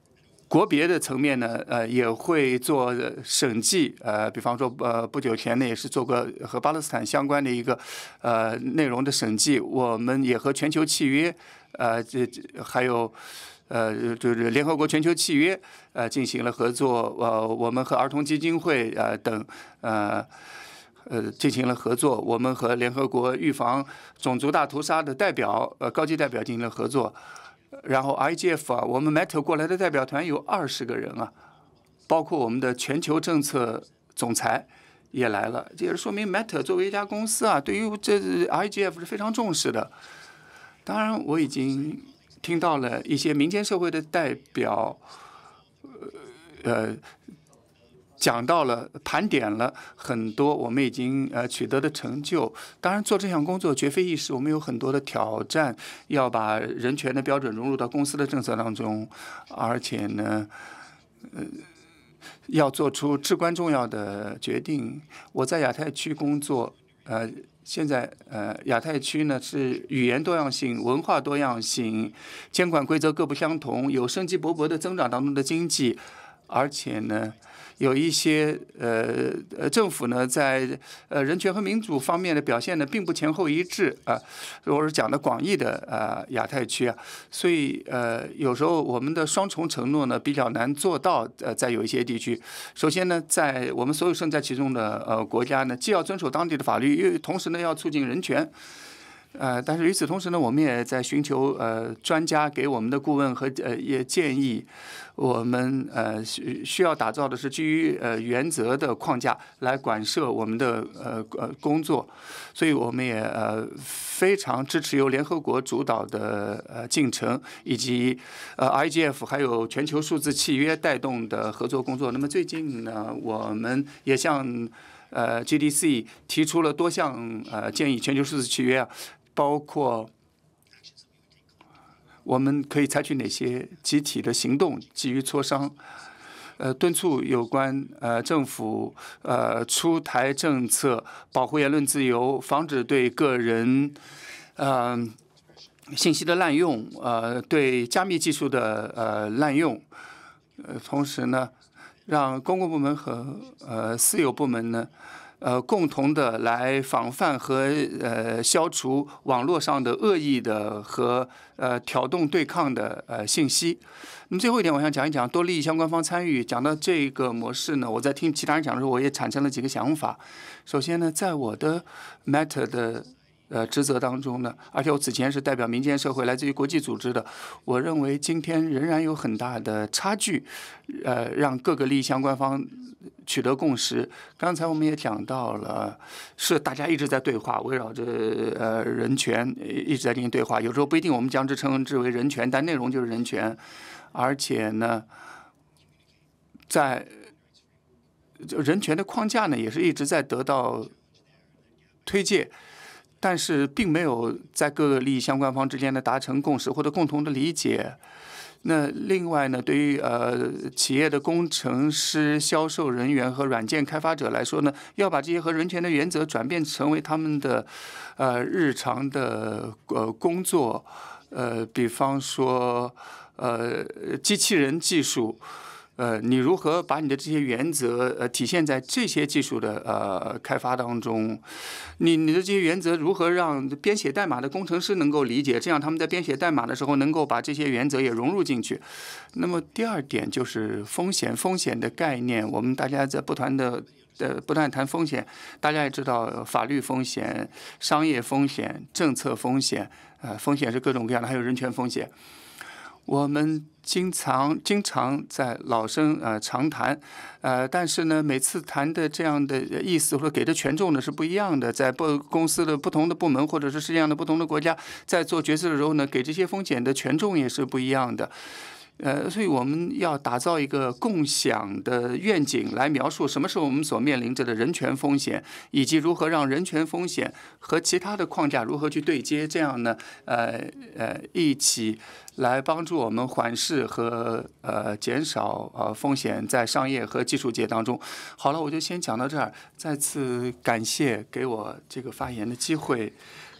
国别的层面呢，呃，也会做审计，呃，比方说，呃，不久前呢也是做过和巴勒斯坦相关的一个呃内容的审计。我们也和全球契约，呃，这还有呃就是联合国全球契约，呃，进行了合作。呃，我们和儿童基金会呃等呃。呃，进行了合作。我们和联合国预防种族大屠杀的代表，呃，高级代表进行了合作。然后 I G F 啊，我们 Meta 过来的代表团有二十个人啊，包括我们的全球政策总裁也来了。这也是说明 Meta 作为一家公司啊，对于这 I G F 是非常重视的。当然，我已经听到了一些民间社会的代表，呃。讲到了，盘点了很多我们已经呃取得的成就。当然，做这项工作绝非易事，我们有很多的挑战，要把人权的标准融入到公司的政策当中，而且呢，呃，要做出至关重要的决定。我在亚太区工作，呃，现在呃亚太区呢是语言多样性、文化多样性、监管规则各不相同，有生机勃勃的增长当中的经济，而且呢。有一些呃呃政府呢，在呃人权和民主方面的表现呢，并不前后一致啊。我是讲的广义的呃亚太区啊，所以呃有时候我们的双重承诺呢比较难做到。呃，在有一些地区，首先呢，在我们所有身在其中的呃国家呢，既要遵守当地的法律，又同时呢要促进人权。呃，但是与此同时呢，我们也在寻求呃专家给我们的顾问和呃也建议，我们呃需需要打造的是基于呃原则的框架来管摄我们的呃呃工作，所以我们也呃非常支持由联合国主导的呃进程，以及呃 I G F 还有全球数字契约带动的合作工作。那么最近呢，我们也向呃 G D C 提出了多项呃建议，全球数字契约啊。包括我们可以采取哪些集体的行动，基于磋商，呃，敦促有关呃政府呃出台政策，保护言论自由，防止对个人呃信息的滥用，呃，对加密技术的呃滥用，呃，同时呢，让公共部门和呃私有部门呢。呃，共同的来防范和呃消除网络上的恶意的和呃挑动对抗的呃信息。那么最后一点，我想讲一讲多利益相关方参与。讲到这个模式呢，我在听其他人讲的时候，我也产生了几个想法。首先呢，在我的 Meta 的呃职责当中呢，而且我此前是代表民间社会，来自于国际组织的，我认为今天仍然有很大的差距，呃，让各个利益相关方。取得共识。刚才我们也讲到了，是大家一直在对话，围绕着呃人权一直在进行对话。有时候不一定我们将之称之为人权，但内容就是人权。而且呢，在人权的框架呢，也是一直在得到推介，但是并没有在各个利益相关方之间的达成共识或者共同的理解。那另外呢，对于呃企业的工程师、销售人员和软件开发者来说呢，要把这些和人权的原则转变成为他们的呃日常的呃工作，呃，比方说呃机器人技术。呃，你如何把你的这些原则呃体现在这些技术的呃开发当中？你你的这些原则如何让编写代码的工程师能够理解？这样他们在编写代码的时候能够把这些原则也融入进去。那么第二点就是风险，风险的概念，我们大家在不断的呃不断谈风险，大家也知道法律风险、商业风险、政策风险，呃，风险是各种各样的，还有人权风险。我们经常经常在老生呃常谈，呃，但是呢，每次谈的这样的意思或者给的权重呢是不一样的。在不公司的不同的部门或者是世界上的不同的国家，在做决策的时候呢，给这些风险的权重也是不一样的。呃，所以我们要打造一个共享的愿景，来描述什么是我们所面临着的人权风险，以及如何让人权风险和其他的框架如何去对接，这样呢，呃呃，一起来帮助我们缓释和呃减少呃风险在商业和技术界当中。好了，我就先讲到这儿，再次感谢给我这个发言的机会。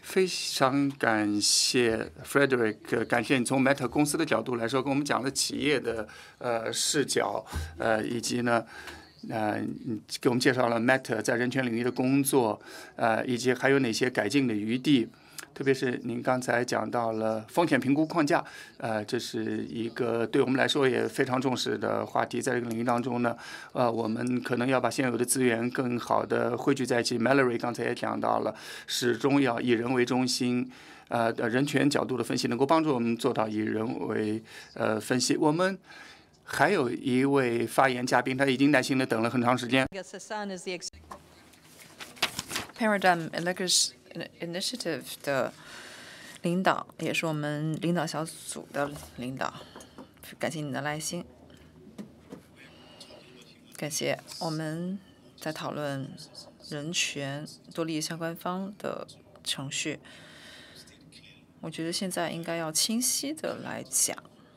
非常感谢 Frederick， 感谢你从 Meta 公司的角度来说，跟我们讲了企业的呃视角，呃，以及呢。呃，给我们介绍了 Meta 在人权领域的工作，呃，以及还有哪些改进的余地。特别是您刚才讲到了风险评估框架，呃，这是一个对我们来说也非常重视的话题。在这个领域当中呢，呃，我们可能要把现有的资源更好的汇聚在一起。Mallory 刚才也讲到了，始终要以人为中心。呃，人权角度的分析能够帮助我们做到以人为呃分析。我们还有一位发言嘉宾，他已经耐心的等了很长时间。 Paradigm Initiative 的领导，也是我们领导小组的领导，感谢你的耐心。感谢我们在讨论人权多利益相关方的程序。我觉得现在应该要清晰的来讲。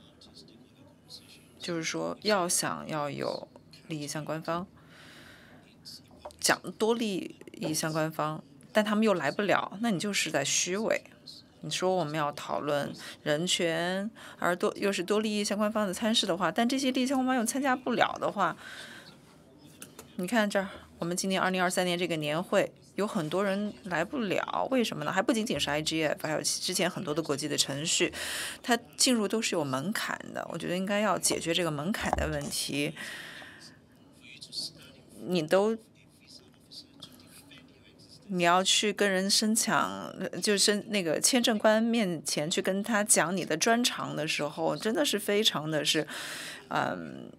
就是说，要想要有利益相关方，讲多利益相关方，但他们又来不了，那你就是在虚伪。你说我们要讨论人权，而多又是多利益相关方的参事的话，但这些利益相关方又参加不了的话，你看这儿，我们今年二零二三年这个年会。有很多人来不了，为什么呢？还不仅仅是 I G F， 还有之前很多的国际的程序，它进入都是有门槛的。我觉得应该要解决这个门槛的问题。你都，你要去跟人申抢，就是那个签证官面前去跟他讲你的专长的时候，真的是非常的是，嗯。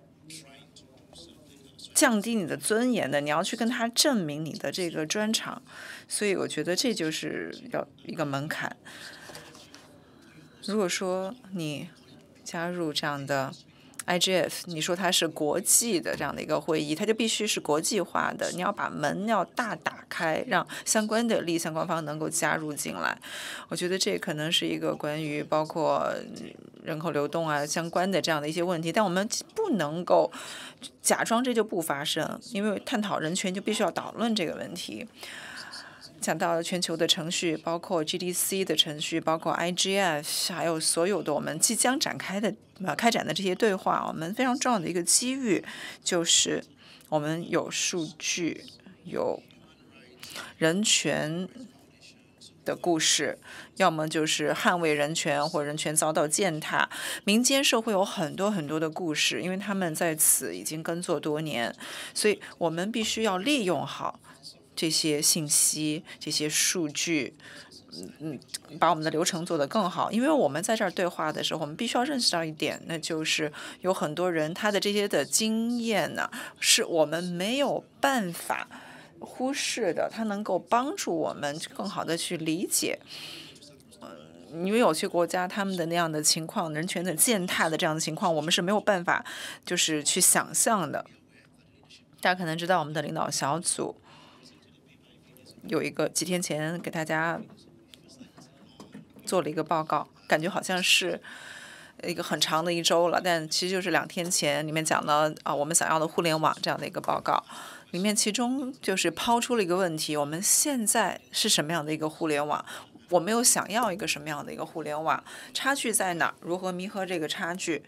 降低你的尊严的，你要去跟他证明你的这个专长，所以我觉得这就是要一个门槛。如果说你加入这样的 I G F， 你说它是国际的这样的一个会议，它就必须是国际化的，你要把门要大打开，让相关的利益相关方能够加入进来。我觉得这可能是一个关于包括人口流动啊相关的这样的一些问题，但我们不能够假装这就不发生，因为探讨人权就必须要讨论这个问题。讲到了全球的程序，包括 G D C 的程序，包括 I G F， 还有所有的我们即将展开的呃开展的这些对话，我们非常重要的一个机遇就是我们有数据，有人权的故事，要么就是捍卫人权或人权遭到践踏。民间社会有很多很多的故事，因为他们在此已经耕作多年，所以我们必须要利用好这些信息、这些数据，嗯嗯，把我们的流程做得更好。因为我们在这儿对话的时候，我们必须要认识到一点，那就是有很多人他的这些的经验呢，是我们没有办法忽视的，它能够帮助我们更好的去理解。嗯，因为有些国家他们的那样的情况，人权的践踏的这样的情况，我们是没有办法就是去想象的。大家可能知道，我们的领导小组有一个几天前给大家做了一个报告，感觉好像是一个很长的一周了，但其实就是两天前，里面讲了啊我们想要的互联网这样的一个报告，里面其中就是抛出了一个问题：我们现在是什么样的一个互联网？我们又想要一个什么样的一个互联网？差距在哪？如何弥合这个差距？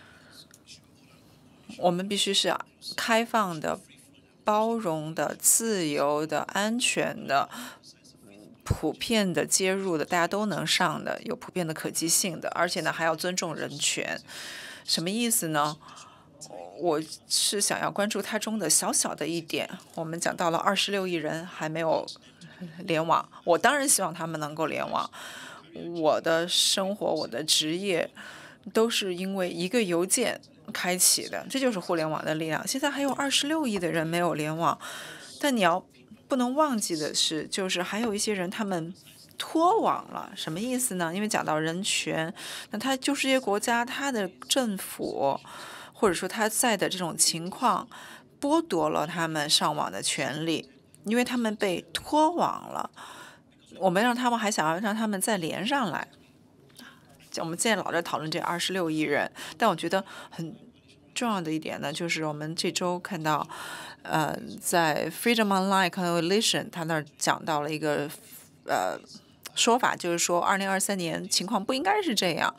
我们必须是开放的、包容的、自由的、安全的、普遍的接入的，大家都能上的，有普遍的可及性的，而且呢还要尊重人权。什么意思呢？我是想要关注它中的小小的一点。我们讲到了二十六亿人还没有联网，我当然希望他们能够联网。我的生活、我的职业都是因为一个邮件开启的，这就是互联网的力量。现在还有二十六亿的人没有联网，但你要不能忘记的是，就是还有一些人他们脱网了。什么意思呢？因为讲到人权，那他就是这些国家他的政府或者说他在的这种情况剥夺了他们上网的权利，因为他们被脱网了。我们让他们还想要让他们再连上来。我们现在老在讨论这二十六亿人，但我觉得很重要的一点呢，就是我们这周看到，呃，在 Freedom Online Coalition 他那儿讲到了一个呃说法，就是说二零二三年情况不应该是这样，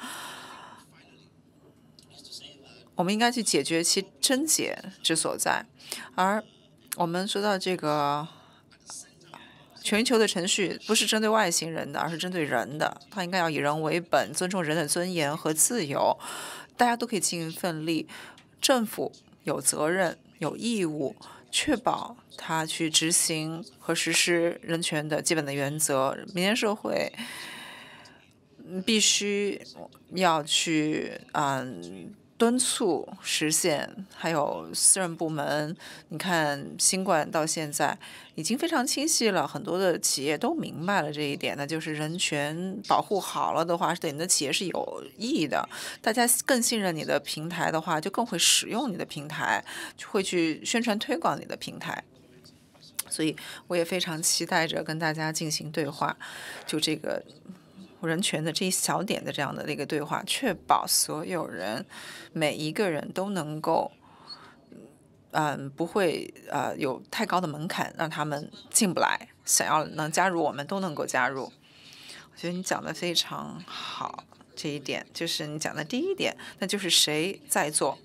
我们应该去解决其症结之所在。而我们说到这个全球的程序不是针对外星人的，而是针对人的，它应该要以人为本，尊重人的尊严和自由，大家都可以尽一份力，政府有责任有义务确保他去执行和实施人权的基本的原则。民间社会必须要去嗯敦促实现，还有私人部门，你看新冠到现在已经非常清晰了，很多的企业都明白了这一点，那就是人权保护好了的话，对你的企业是有意义的。大家更信任你的平台的话，就更会使用你的平台，就会去宣传推广你的平台。所以我也非常期待着跟大家进行对话，就这个人权的这一小点的这样的一个对话，确保所有人每一个人都能够嗯不会呃有太高的门槛让他们进不来，想要能加入我们都能够加入。我觉得你讲的非常好，这一点就是你讲的第一点，那就是谁在做，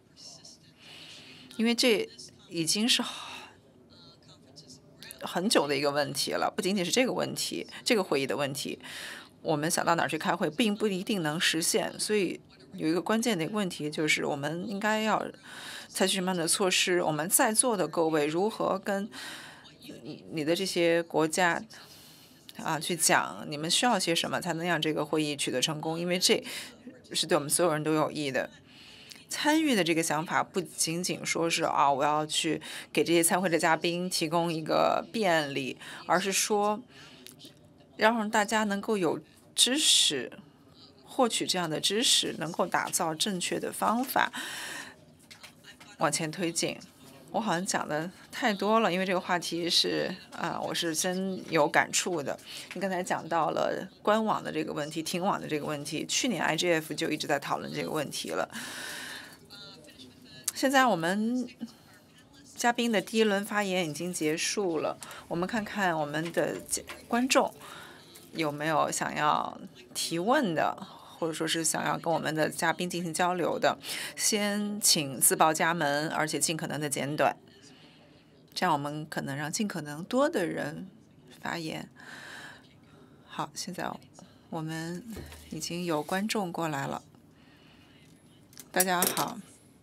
因为这已经是很久的一个问题了，不仅仅是这个问题，这个会议的问题，我们想到哪儿去开会，并不一定能实现。所以有一个关键的一个问题，就是我们应该要采取什么样的措施？我们在座的各位如何跟你的这些国家啊去讲，你们需要些什么才能让这个会议取得成功？因为这是对我们所有人都有益的。参与的这个想法不仅仅说是啊，我要去给这些参会的嘉宾提供一个便利，而是说让大家能够有知识，获取这样的知识，能够打造正确的方法往前推进。我好像讲的太多了，因为这个话题是啊，我是真有感触的。你刚才讲到了官网的这个问题，停网的这个问题，去年 I G F 就一直在讨论这个问题了。现在我们嘉宾的第一轮发言已经结束了，我们看看我们的观众有没有想要提问的，或者说是想要跟我们的嘉宾进行交流的。先请自报家门，而且尽可能的简短，这样我们可能让尽可能多的人发言。好，现在我们已经有观众过来了。大家好，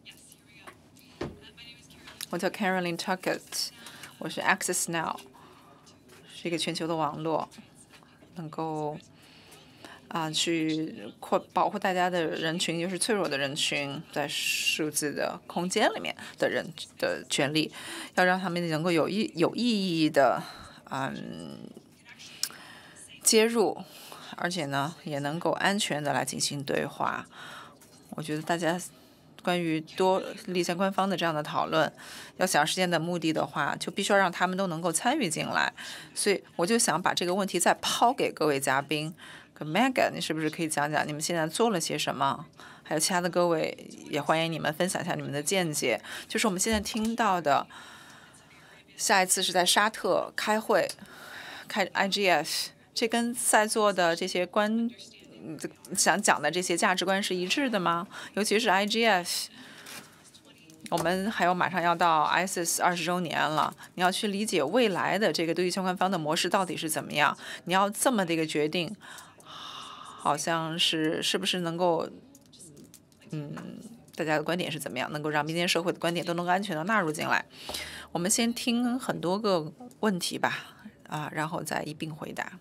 我叫 Caroline Tuckett， 我是 Access Now， 是一个全球的网络，能够啊、呃、去扩保护大家的人群，就是脆弱的人群，在数字的空间里面的人的权利，要让他们能够有意有意义的嗯接入，而且呢也能够安全的来进行对话。我觉得大家关于多立项官方的这样的讨论，要想实现的目的的话，就必须要让他们都能够参与进来。所以我就想把这个问题再抛给各位嘉宾。Megan， 你是不是可以讲讲你们现在做了些什么？还有其他的各位，也欢迎你们分享一下你们的见解。就是我们现在听到的，下一次是在沙特开会，开 I G F， 这跟在座的这些观想讲的这些价值观是一致的吗？尤其是 I G F， 我们还有马上要到 I S I S 二十周年了，你要去理解未来的这个对于相关方的模式到底是怎么样。你要这么的一个决定，好像是是不是能够，嗯，大家的观点是怎么样，能够让民间社会的观点都能够安全的纳入进来。我们先听很多个问题吧，啊，然后再一并回答。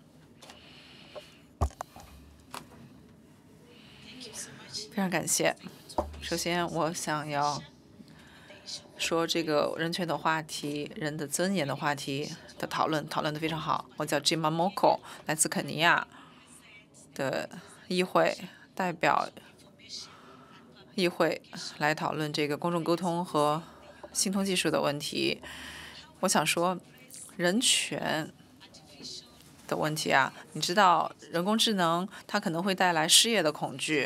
非常感谢。首先，我想要说这个人权的话题、人的尊严的话题的讨论，讨论得非常好。我叫 Jima Moko， 来自肯尼亚的议会，代表议会来讨论这个公众沟通和信通技术的问题。我想说，人权的问题啊，你知道，人工智能它可能会带来失业的恐惧。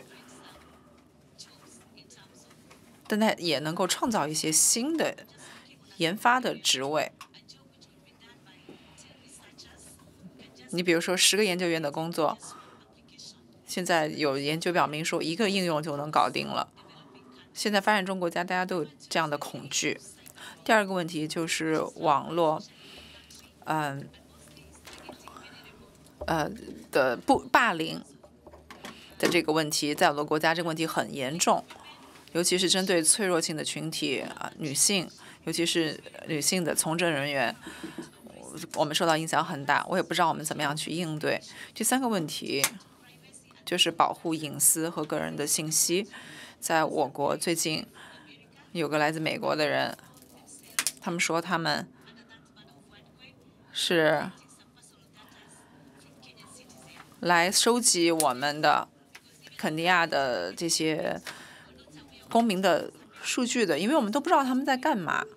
但它也能够创造一些新的研发的职位。 你比如说十个研究员的工作，现在有研究表明说一个应用就能搞定了。现在发展中国家大家都有这样的恐惧。第二个问题就是网络，嗯、呃，呃的不霸凌的这个问题，在很多国家这个问题很严重，尤其是针对脆弱性的群体啊、女性，尤其是女性的从政人员，我们受到影响很大。我也不知道我们怎么样去应对。第三个问题就是保护隐私和个人的信息。在我国最近有个来自美国的人，他们说他们是来收集我们的肯尼亚的这些公民的数据的，因为我们都不知道他们在干嘛。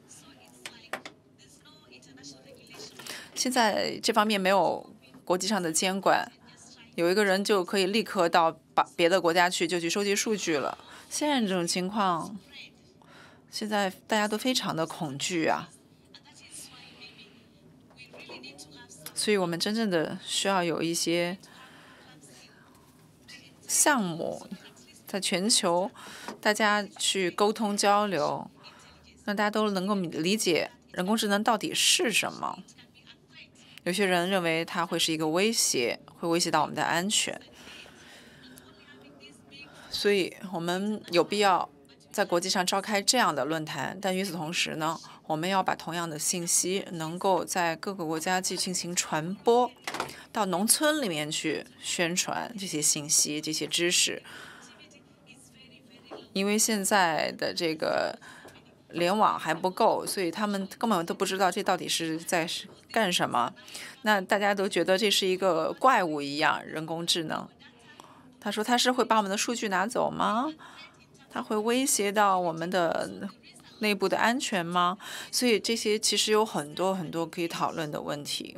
现在这方面没有国际上的监管，有一个人就可以立刻到别的国家去就去收集数据了。现在这种情况，现在大家都非常的恐惧啊，所以我们真正的需要有一些项目，在全球大家去沟通交流，让大家都能够理解人工智能到底是什么。有些人认为它会是一个威胁，会威胁到我们的安全，所以我们有必要在国际上召开这样的论坛。但与此同时呢，我们要把同样的信息能够在各个国家去进行传播，到农村里面去宣传这些信息、这些知识。因为现在的这个联网还不够，所以他们根本都不知道这到底是在干什么。那大家都觉得这是一个怪物一样，人工智能。他说他是会把我们的数据拿走吗？他会威胁到我们的内部的安全吗？所以这些其实有很多很多可以讨论的问题，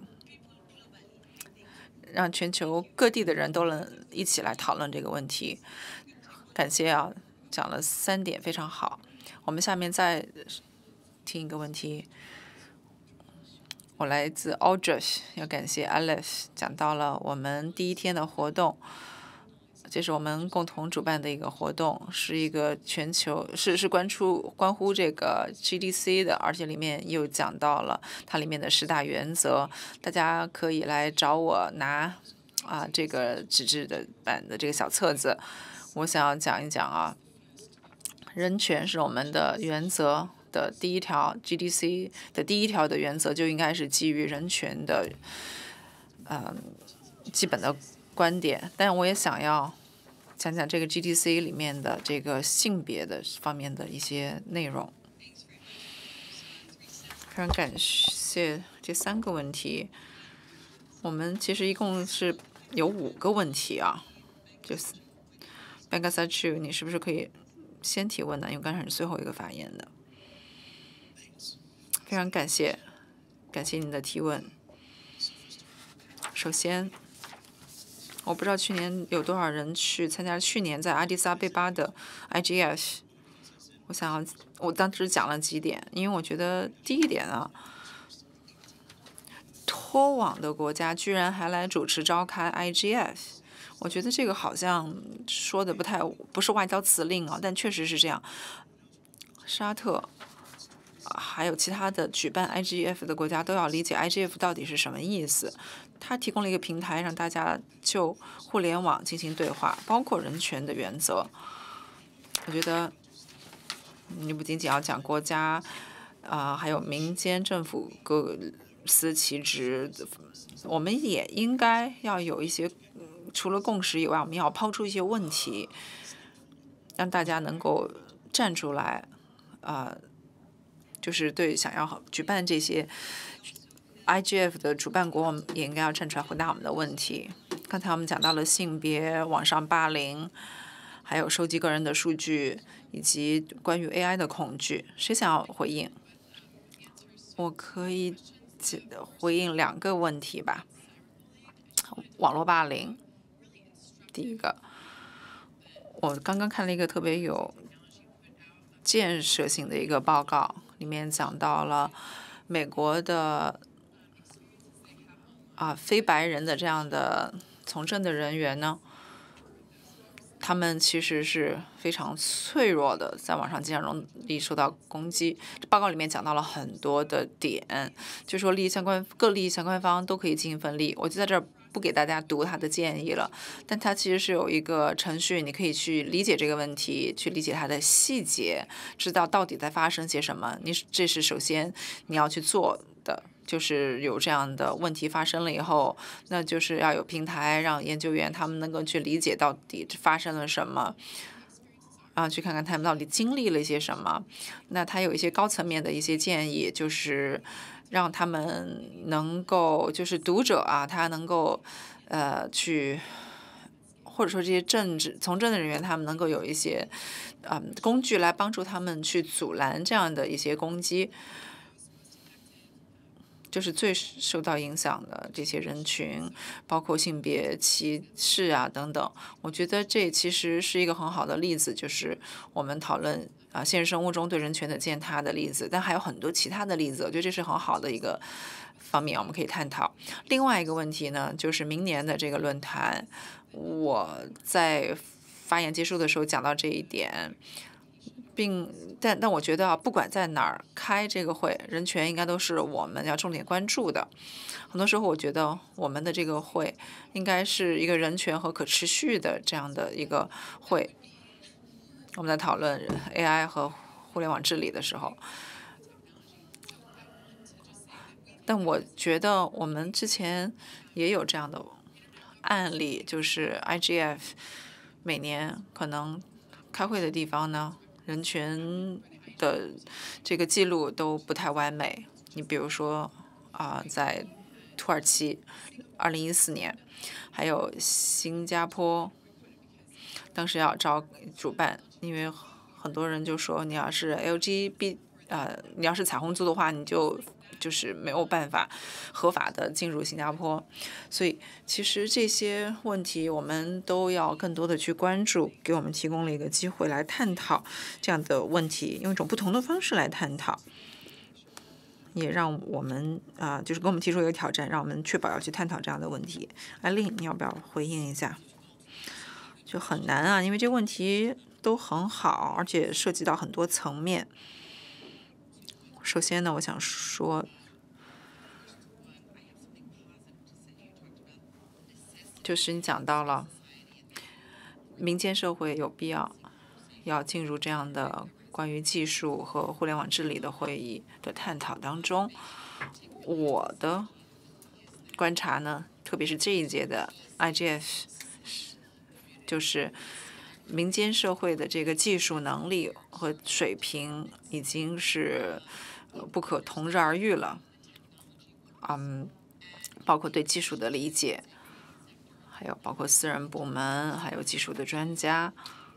让全球各地的人都能一起来讨论这个问题。感谢啊，讲了三点非常好。我们下面再听一个问题。我来自 Aldrich， 要感谢 Alice 讲到了我们第一天的活动。这是我们共同主办的一个活动，是一个全球是是关注关乎这个 G D C 的，而且里面又讲到了它里面的十大原则。大家可以来找我拿啊这个纸质的版的这个小册子。我想要讲一讲啊，人权是我们的原则的第一条 ，G D C 的第一条的原则就应该是基于人权的呃基本的观点，但我也想要讲讲这个 G D C 里面的这个性别的方面的一些内容。非常感谢这三个问题。我们其实一共是有五个问题啊，就是 Bangasachu， 你是不是可以先提问呢？因为刚才是最后一个发言的。非常感谢，感谢您的提问。首先，我不知道去年有多少人去参加去年在阿迪萨贝巴的 I G F。我想要，我当时讲了几点，因为我觉得第一点啊，脱网的国家居然还来主持召开 I G F， 我觉得这个好像说的不太不是外交辞令啊，但确实是这样。沙特还有其他的举办 I G F 的国家都要理解 I G F 到底是什么意思。它提供了一个平台，让大家就互联网进行对话，包括人权的原则。我觉得你不仅仅要讲国家，啊、呃，还有民间政府各司其职，我们也应该要有一些，除了共识以外，我们要抛出一些问题，让大家能够站出来，啊、呃，就是对想要举办这些 I G F 的主办国，我们也应该要站出来回答我们的问题。刚才我们讲到了性别、网上霸凌，还有收集个人的数据，以及关于 A I 的恐惧。谁想要回应？我可以回应两个问题吧。网络霸凌，第一个，我刚刚看了一个特别有建设性的一个报告，里面讲到了美国的啊非白人的这样的从政的人员呢，他们其实是非常脆弱的，在网上经常容易受到攻击。这报告里面讲到了很多的点，就说利益相关各利益相关方都可以进行分立。我就在这儿不给大家读他的建议了，但他其实是有一个程序，你可以去理解这个问题，去理解它的细节，知道到底在发生些什么。你这是首先你要去做的。就是有这样的问题发生了以后，那就是要有平台让研究员他们能够去理解到底发生了什么，啊，去看看他们到底经历了一些什么。那他有一些高层面的一些建议，就是让他们能够，就是读者啊，他能够呃去，或者说这些政治从政的人员，他们能够有一些嗯工具来帮助他们去阻拦这样的一些攻击。就是最受到影响的这些人群，包括性别歧视啊等等。我觉得这其实是一个很好的例子，就是我们讨论啊现实生活中对人权的践踏的例子，但还有很多其他的例子。我觉得这是很好的一个方面，我们可以探讨。另外一个问题呢，就是明年的这个论坛，我在发言结束的时候讲到这一点。并但但我觉得啊，不管在哪儿开这个会，人权应该都是我们要重点关注的。很多时候，我觉得我们的这个会应该是一个人权和可持续的这样的一个会。我们在讨论 A I 和互联网治理的时候，但我觉得我们之前也有这样的案例，就是 I G F 每年可能开会的地方呢，人权的这个记录都不太完美。你比如说啊、呃，在土耳其，二零一四年，还有新加坡，当时要招主办，因为很多人就说你要是 L G B 呃，你要是彩虹族的话，你就就是没有办法合法的进入新加坡。所以其实这些问题我们都要更多的去关注，给我们提供了一个机会来探讨这样的问题，用一种不同的方式来探讨，也让我们啊、呃，就是给我们提出一个挑战，让我们确保要去探讨这样的问题。艾琳，你要不要回应一下？就很难啊，因为这个问题都很好，而且涉及到很多层面。首先呢，我想说，就是你讲到了民间社会有必要要进入这样的关于技术和互联网治理的会议的探讨当中。我的观察呢，特别是这一届的 I G F， 就是民间社会的这个技术能力和水平已经是不可同日而语了。嗯，包括对技术的理解，还有包括私人部门，还有技术的专家，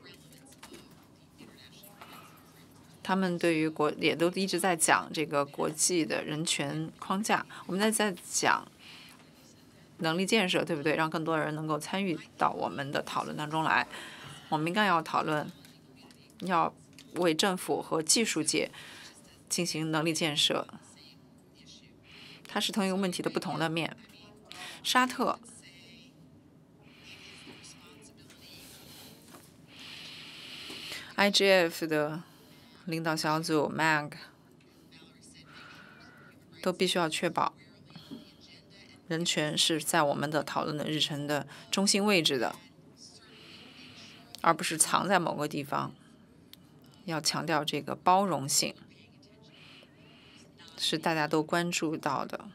他们对于国也都一直在讲这个国际的人权框架。我们在在讲能力建设，对不对？让更多人能够参与到我们的讨论当中来。我们应该要讨论，要为政府和技术界进行能力建设。它是同一个问题的不同的面。沙特I G F 的领导小组 Mag 都必须要确保人权是在我们的讨论的日程的中心位置的，而不是藏在某个地方。要强调这个包容性，是大家都关注到的，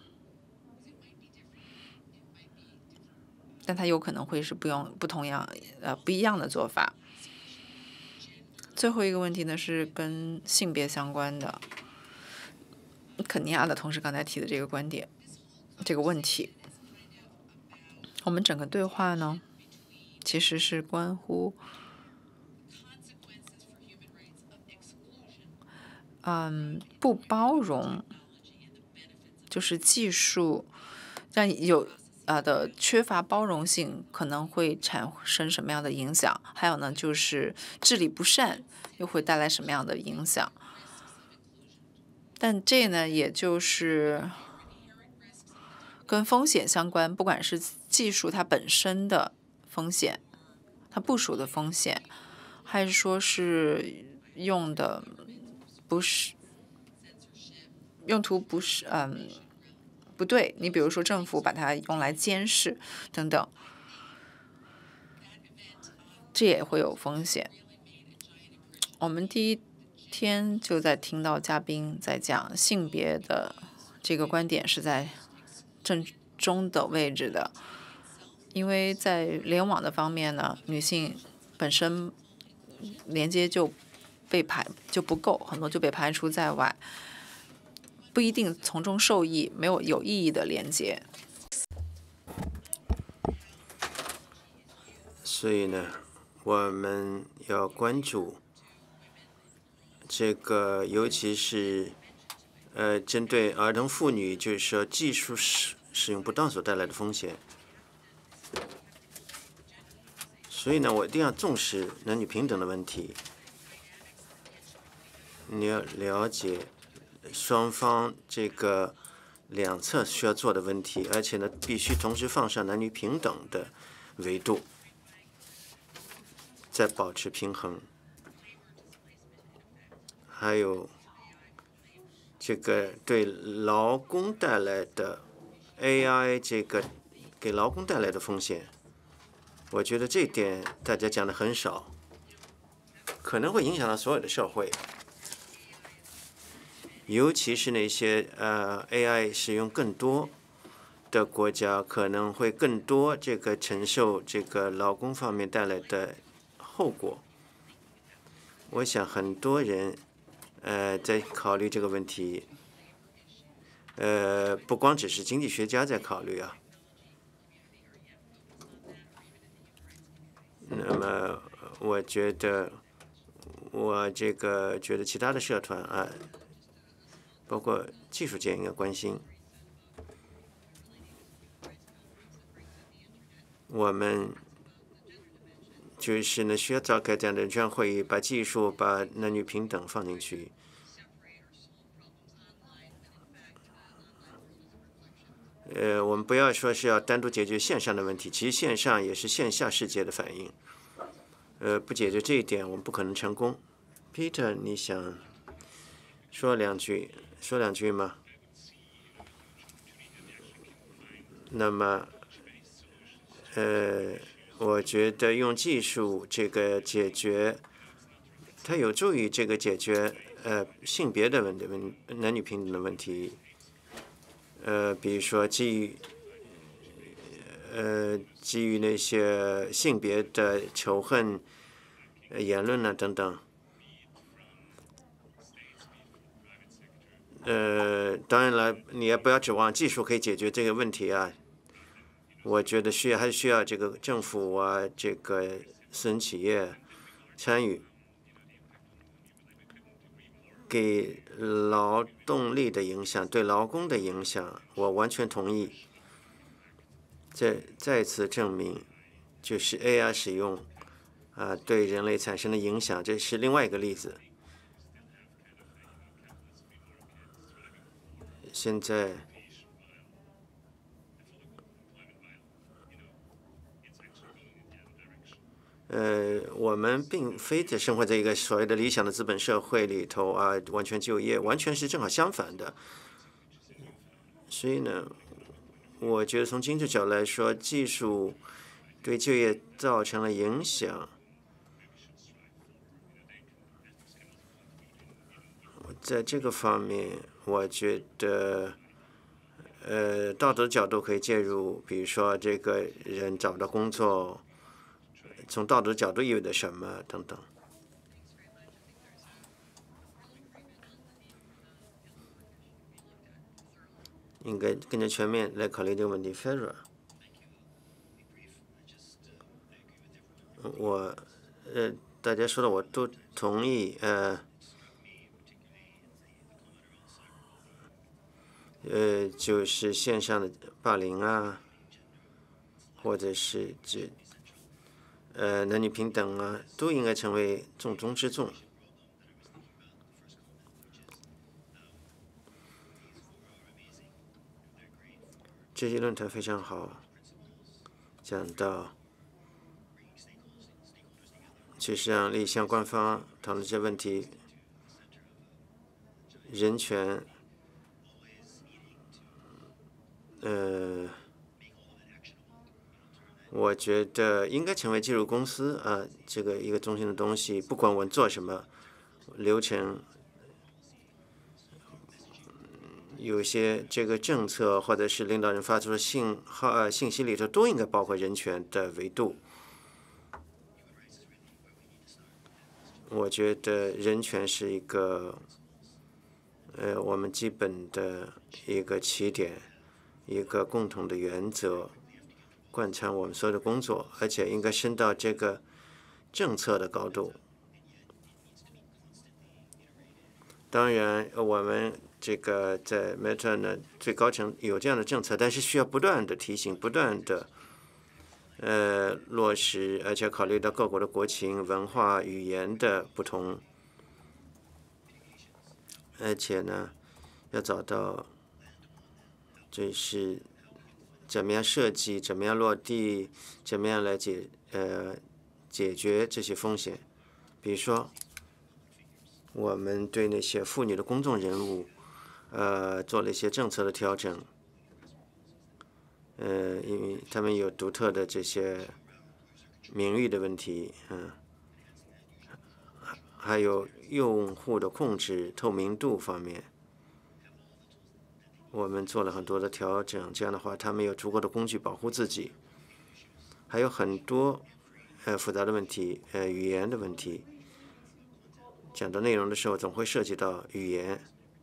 但它有可能会是不用不同样呃不一样的做法。最后一个问题呢是跟性别相关的，肯尼亚的同事刚才提的这个观点，这个问题，我们整个对话呢其实是关乎嗯，不包容，就是技术让有呃的缺乏包容性，可能会产生什么样的影响？还有呢，就是治理不善又会带来什么样的影响？但这呢，也就是跟风险相关，不管是技术它本身的风险，它部署的风险，还是说是用的不是用途不是嗯不对，你比如说政府把它用来监视等等，这也会有风险。我们第一天就在听到嘉宾在讲性别的这个观点是在正中的位置的，因为在联网的方面呢，女性本身连接就被排就不够，很多就被排除在外，不一定从中受益，没有有意义的连接。 所以呢，我们要关注这个，尤其是呃，针对儿童、妇女，就是说技术使使用不当所带来的风险。所以呢，我一定要重视男女平等的问题。你要了解双方这个两侧需要做的问题，而且呢，必须同时放上男女平等的维度，再保持平衡。还有这个对劳工带来的 A I 这个给劳工带来的风险，我觉得这点大家讲的很少，可能会影响到所有的社会。尤其是那些呃 A I 使用更多的国家，可能会更多这个承受这个劳工方面带来的后果。我想很多人呃在考虑这个问题，呃不光只是经济学家在考虑啊。那么我觉得我这个觉得其他的社团啊，包括技术界应该关心。我们就是呢，需要召开这样的人权会议，把技术、把男女平等放进去。呃，我们不要说是要单独解决线上的问题，其实线上也是线下世界的反应。呃，不解决这一点，我们不可能成功。Peter， 你想说两句？说两句吗？那么，呃，我觉得用技术这个解决，它有助于这个解决呃性别的问题、问男女平等的问题。呃，比如说基于呃基于那些性别的仇恨言论啊等等。呃，当然了，你也不要指望技术可以解决这个问题啊。我觉得需要还是需要这个政府啊，这个私人企业参与，给劳动力的影响，对劳工的影响，我完全同意。这再次证明，就是 A I 使用啊对人类产生的影响，这是另外一个例子。现在，呃，我们并非得生活在一个所谓的理想的资本社会里头啊，完全就业，完全是正好相反的。所以呢，我觉得从经济角度来说，技术对就业造成了影响。在这个方面，我觉得，呃，道德角度可以介入，比如说这个人找不到工作，从道德角度意味着什么等等。应该更加全面来考虑这个问题。Farah， 我，呃，大家说的我都同意，呃。呃，就是线上的霸凌啊，或者是这呃男女平等啊，都应该成为重中之重。 这些论坛非常好，讲到其实让利益相关方讨论这些问题，人权，呃，我觉得应该成为技术公司啊，这个一个中心的东西，不管我们做什么流程。有些这个政策或者是领导人发出的信号呃信息里头都应该包括人权的维度。我觉得人权是一个呃我们基本的一个起点，一个共同的原则，贯穿我们所有的工作，而且应该升到这个政策的高度。当然，我们这个在 Meta 呢最高层有这样的政策，但是需要不断的提醒，不断的呃落实，而且考虑到各国的国情、文化、语言的不同，而且呢要找到就是怎么样设计、怎么样落地、怎么样来解呃解决这些风险，比如说。我们对那些妇女的公众人物，呃，做了一些政策的调整，呃，因为他们有独特的这些名誉的问题，嗯、呃，还有用户的控制、透明度方面，我们做了很多的调整。这样的话，他们有足够的工具保护自己。还有很多呃复杂的问题，呃，语言的问题。讲到内容的时候，总会涉及到语言，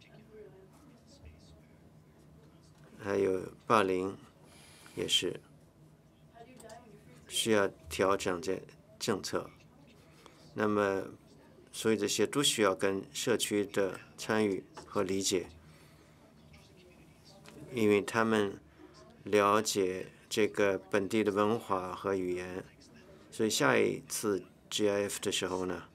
还有霸凌，也是需要调整这政策。那么，所以这些都需要跟社区的参与和理解，因为他们了解这个本地的文化和语言，所以下一次 G I F 的时候呢。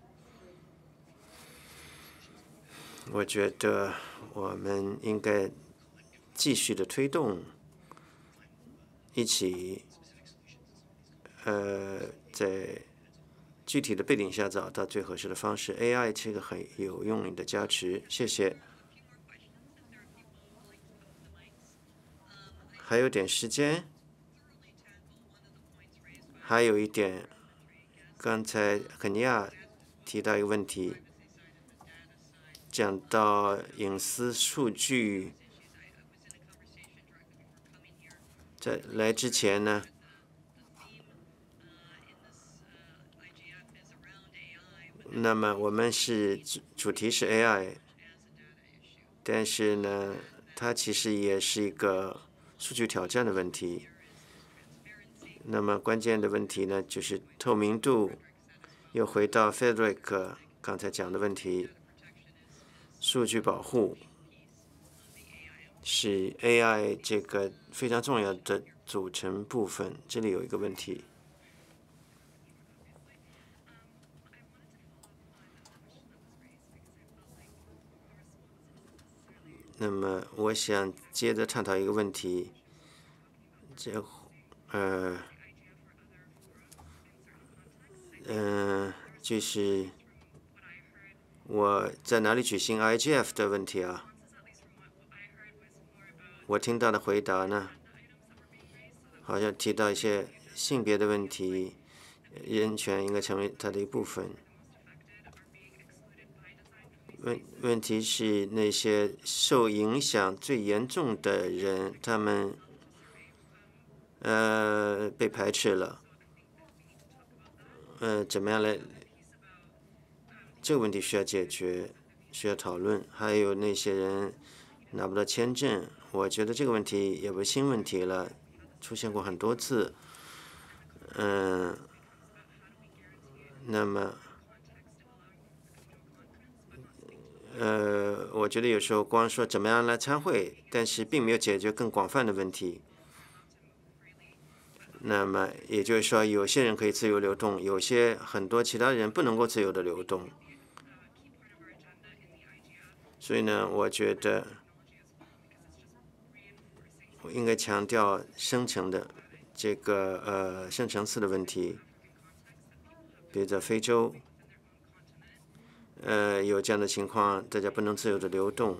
我觉得我们应该继续的推动，一起，呃，在具体的背景下找到最合适的方式。A I 是个很有用的加持。谢谢。还有点时间。还有一点，刚才肯尼亚提到一个问题。讲到隐私数据，在来之前呢，那么我们是主主题是 A I， 但是呢，它其实也是一个数据挑战的问题。那么关键的问题呢，就是透明度，又回到 Frederick 刚才讲的问题。数据保护是 A I 这个非常重要的组成部分。这里有一个问题。那么，我想接着探讨一个问题。这，呃，嗯、呃，就是。我在哪里举行 I G F 的问题啊？我听到的回答呢，好像提到一些性别的问题，人权应该成为它的一部分。问问题是那些受影响最严重的人，他们呃被排斥了，呃，怎么样来？这个问题需要解决，需要讨论。还有那些人拿不到签证，我觉得这个问题也不是新问题了，出现过很多次。嗯，那么，呃，我觉得有时候光说怎么样来参会，但是并没有解决更广泛的问题。那么也就是说，有些人可以自由流动，有些很多其他人不能够自由的流动。所以呢，我觉得应该强调深层的这个呃深层次的问题，比如在非洲，呃有这样的情况，大家不能自由的流动。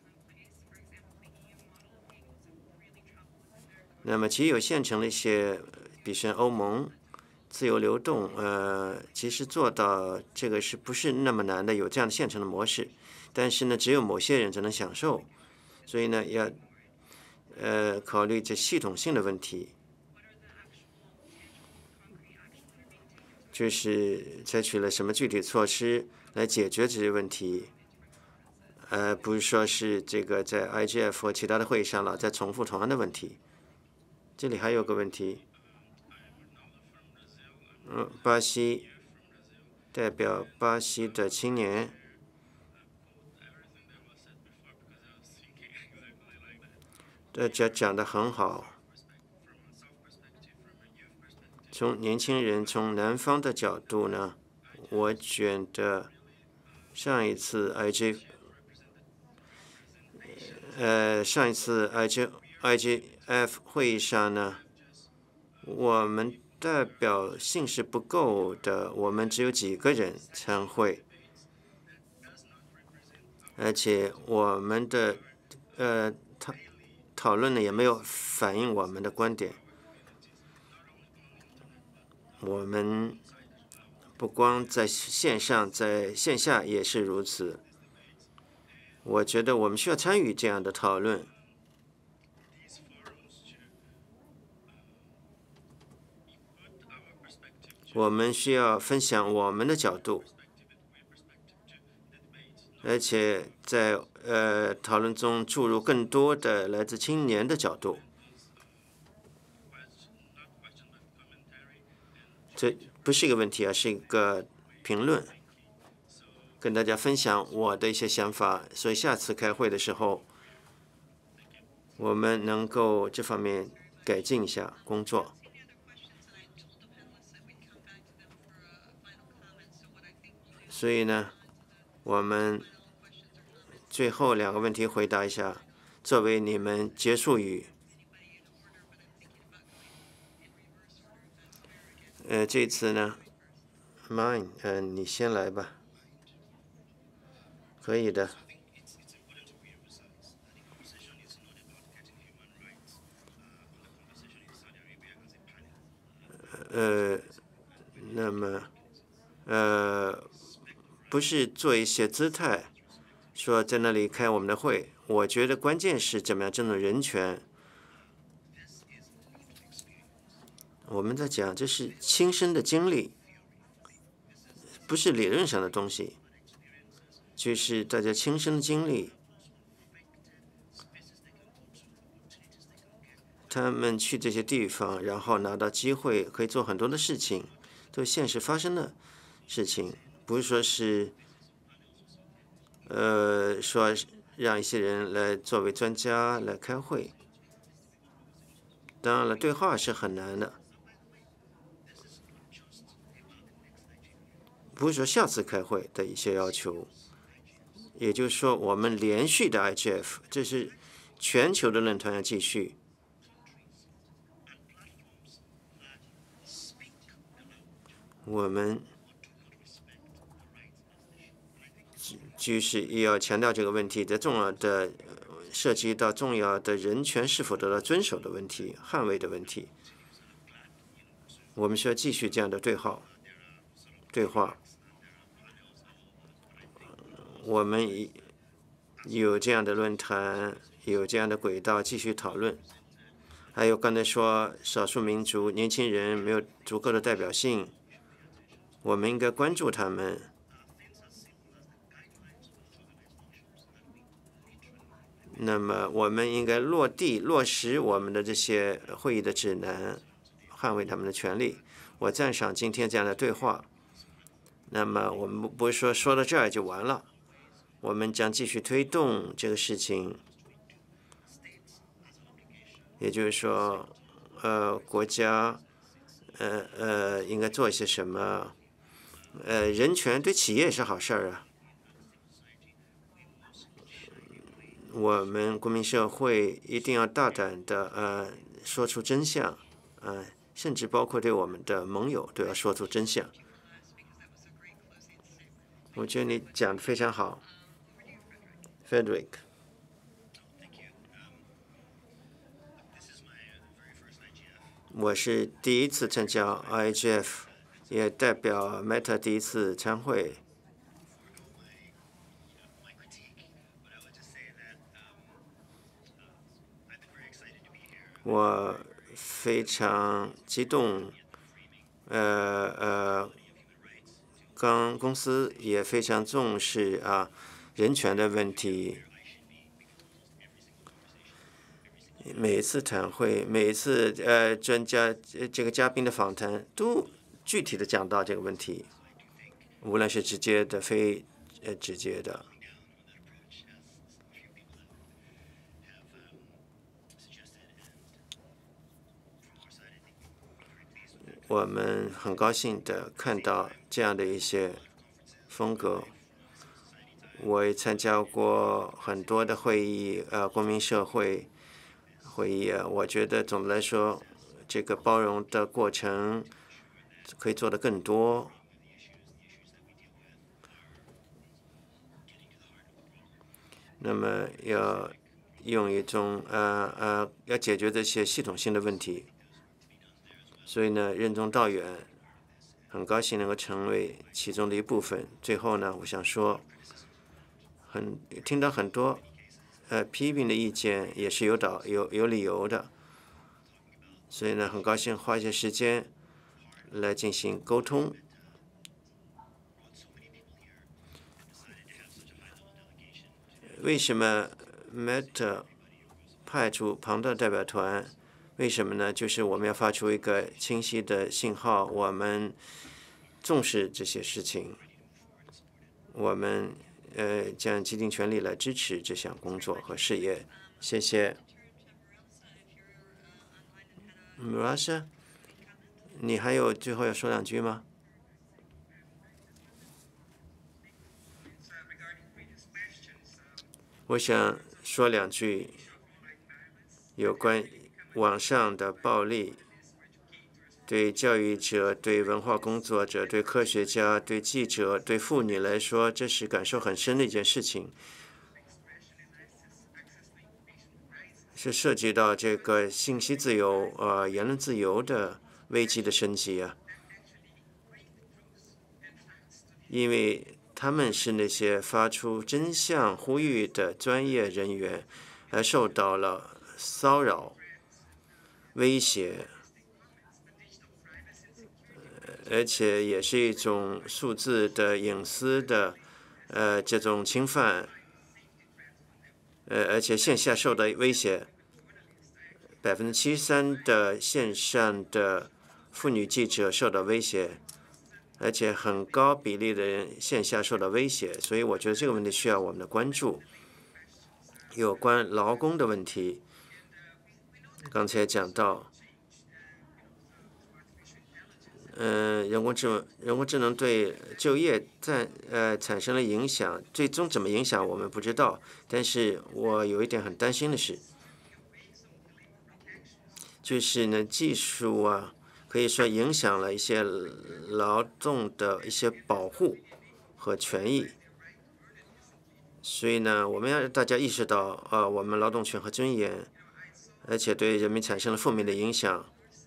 那么其实有现成的一些，比如说欧盟自由流动，呃，其实做到这个是不是那么难的？有这样的现成的模式，但是呢，只有某些人才能享受，所以呢，要呃考虑这系统性的问题，就是采取了什么具体措施来解决这些问题。呃，不是说是这个在 I G F 和其他的会议上老在重复同样的问题。这里还有个问题，嗯，巴西代表巴西的青年，大家讲得很好。从年轻人从南方的角度呢，我觉得上一次 I G， 呃，上一次 I G I G F 会议上呢，我们代表性是不够的，我们只有几个人参会，而且我们的呃讨讨论呢也没有反映我们的观点。我们不光在线上，在线下也是如此。我觉得我们需要参与这样的讨论。我们需要分享我们的角度，而且在呃讨论中注入更多的来自青年的角度。这不是一个问题啊，是一个评论，跟大家分享我的一些想法。所以下次开会的时候，我们能够这方面改进一下工作。所以呢，我们最后两个问题回答一下，作为你们结束语。呃，这次呢 ，Mine， 呃，你先来吧。可以的。呃，那么，呃，不是做一些姿态，说在那里开我们的会。我觉得关键是怎么样尊重人权。我们在讲这是亲身的经历，不是理论上的东西，就是大家亲身的经历。他们去这些地方，然后拿到机会，可以做很多的事情，都是现实发生的事情，不是说是，呃，说让一些人来作为专家来开会。当然了，对话是很难的，不是说下次开会的一些要求。也就是说，我们连续的 I G F， 这是全球的论坛要继续。我们就是要强调这个问题，在重要的涉及到重要的人权是否得到遵守的问题、捍卫的问题，我们需要继续这样的对话。对话，我们有这样的论坛，有这样的轨道继续讨论。还有刚才说少数民族年轻人没有足够的代表性。我们应该关注他们。那么，我们应该落地落实我们的这些会议的指南，捍卫他们的权利。我赞赏今天这样的对话。那么，我们不是说说到这儿就完了，我们将继续推动这个事情。也就是说，呃，国家，呃呃，应该做一些什么？呃，人权对企业也是好事儿啊。 我们国民社会一定要大胆的呃说出真相，呃，甚至包括对我们的盟友都要说出真相。我觉得你讲的非常好 ，Frederick。我是第一次参加 I G F， 也代表 Meta 第一次参会。我非常激动，呃呃，刚公司也非常重视啊人权的问题。每一次谈会，每一次呃专家这个嘉宾的访谈，都具体的讲到这个问题，无论是直接的、非呃直接的。我们很高兴的看到这样的一些风格。我也参加过很多的会议，呃，公民社会会议啊。我觉得总的来说，这个包容的过程可以做得更多。那么要用一种呃呃，要解决这些系统性的问题。所以呢，任重道远，很高兴能够成为其中的一部分。最后呢，我想说，很听到很多呃批评的意见，也是有导有有理由的。所以呢，很高兴花一些时间来进行沟通。为什么 Meta 派出庞大代表团？为什么呢？就是我们要发出一个清晰的信号，我们重视这些事情，我们呃将竭尽全力来支持这项工作和事业。谢谢。Marasha， 你还有最后要说两句吗？我想说两句有关网上的暴力，对教育者、对文化工作者、对科学家、对记者、对妇女来说，这是感受很深的一件事情，是涉及到这个信息自由、呃言论自由的危机的升级啊。因为他们是那些发出真相呼吁的专业人员，而受到了骚扰、威胁，而且也是一种数字的隐私的呃这种侵犯，呃而且线下受到威胁，百分之七十三的线上的妇女记者受到威胁。而且很高比例的人线下受到威胁，所以我觉得这个问题需要我们的关注。有关劳工的问题，刚才也讲到，嗯、呃，人工智能人工智能对就业在呃产生了影响，最终怎么影响我们不知道。但是我有一点很担心的是，就是呢，技术啊。可以说影响了一些劳动的一些保护和权益，所以呢，我们要让大家意识到，呃，我们劳动权和尊严，而且对人民产生了负面的影响。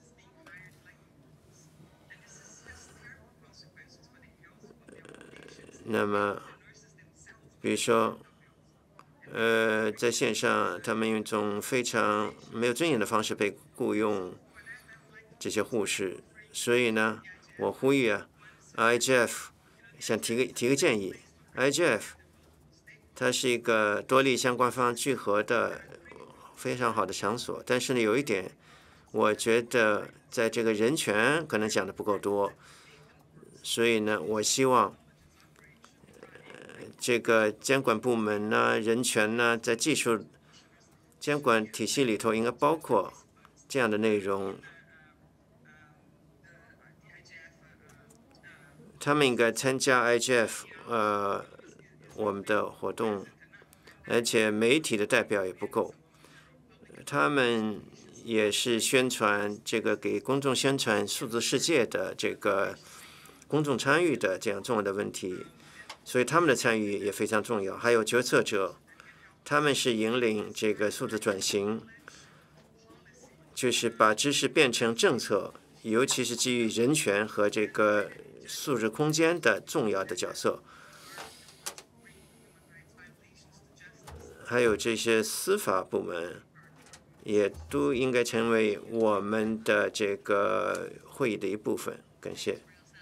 那么，比如说，呃，在线上，他们用一种非常没有尊严的方式被雇佣。这些护士，所以呢，我呼吁啊 ，I G F 想提个提个建议 ，I G F 它是一个多利相关方聚合的非常好的场所，但是呢，有一点，我觉得在这个人权可能讲的不够多，所以呢，我希望呃这个监管部门呢，人权呢，在技术监管体系里头应该包括这样的内容。他们应该参加 I G F 呃我们的活动， 而且媒体的代表也不够，他们也是宣传这个给公众宣传数字世界的这个公众参与的这样重要的问题，所以他们的参与也非常重要。还有决策者，他们是引领这个数字转型，就是把知识变成政策，尤其是基于人权和这个数字空间的重要的角色。还有这些司法部门，也都应该成为我们的这个会议的一部分。感谢。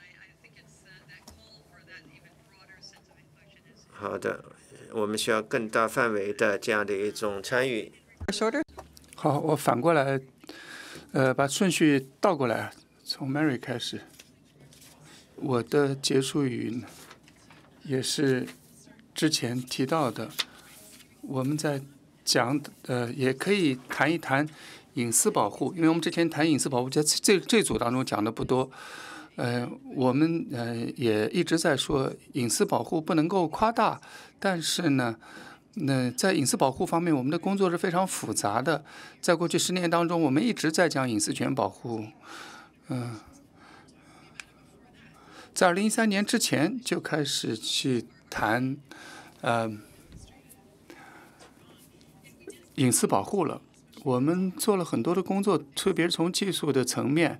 好的，我们需要更大范围的这样的一种参与。 Shorter? 好，我反过来，呃，把顺序倒过来，从 Mary 开始。我的结束语呢，也是之前提到的。我们在讲，呃，也可以谈一谈隐私保护，因为我们之前谈隐私保护，在这这组当中讲的不多。呃，我们呃也一直在说隐私保护不能够夸大，但是呢，那在隐私保护方面，我们的工作是非常复杂的。在过去十年当中，我们一直在讲隐私权保护，嗯、呃，在二零一三年之前就开始去谈，呃。隐私保护了，我们做了很多的工作，特别是从技术的层面，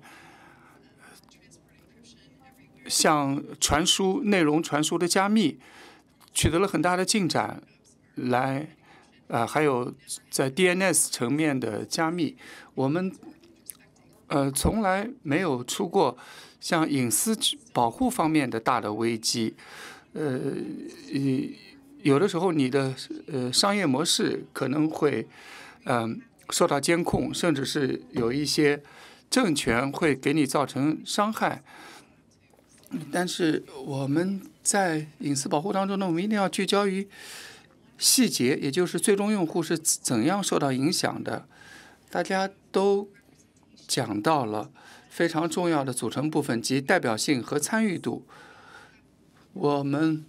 像传输内容传输的加密，取得了很大的进展。来，啊、呃，还有在 D N S 层面的加密，我们呃从来没有出过像隐私保护方面的大的危机，呃，有的时候你的呃商业模式可能会嗯、呃、受到监控，甚至是有一些政权会给你造成伤害。但是我们在隐私保护当中呢，我们一定要聚焦于细节，也就是最终用户是怎样受到影响的。大家都讲到了非常重要的组成部分及代表性和参与度。我们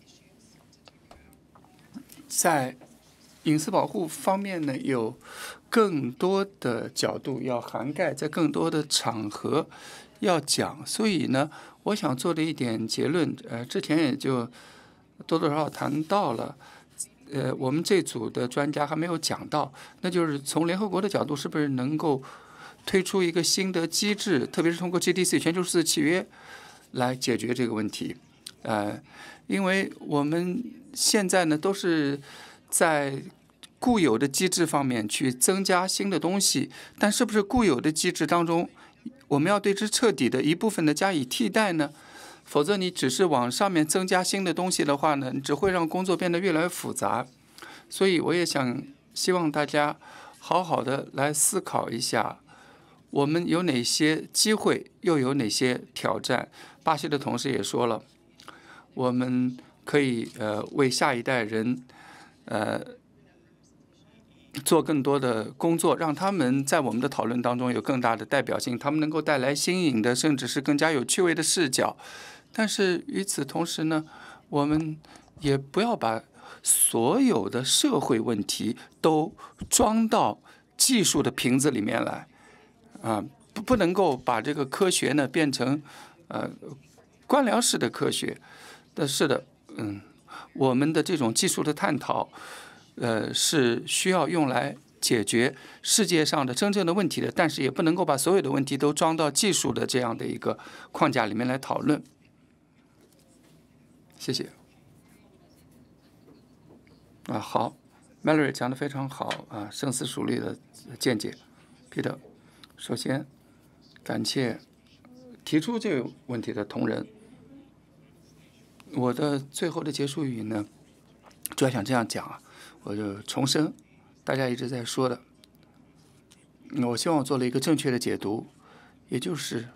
在隐私保护方面呢，有更多的角度要涵盖，在更多的场合要讲。所以呢，我想做的一点结论，呃，之前也就多多少少谈到了，呃，我们这组的专家还没有讲到，那就是从联合国的角度，是不是能够推出一个新的机制，特别是通过 G D C 全球数字契约来解决这个问题。呃，因为我们现在呢都是在固有的机制方面去增加新的东西，但是不是固有的机制当中，我们要对之彻底的一部分的加以替代呢？否则你只是往上面增加新的东西的话呢，你只会让工作变得越来越复杂。所以我也想希望大家好好的来思考一下，我们有哪些机会，又有哪些挑战。巴西的同事也说了，我们可以呃为下一代人呃做更多的工作，让他们在我们的讨论当中有更大的代表性，他们能够带来新颖的，甚至是更加有趣味的视角。但是与此同时呢，我们也不要把所有的社会问题都装到技术的瓶子里面来，啊，不不能够把这个科学呢变成呃官僚式的科学。但是的，嗯，我们的这种技术的探讨，呃，是需要用来解决世界上的真正的问题的，但是也不能够把所有的问题都装到技术的这样的一个框架里面来讨论。谢谢。啊，好 ，Mallory 讲得非常好啊，深思熟虑的见解。Peter， 首先感谢提出这个问题的同仁。我的最后的结束语呢，主要想这样讲啊，我就重申大家一直在说的，我希望我做了一个正确的解读，也就是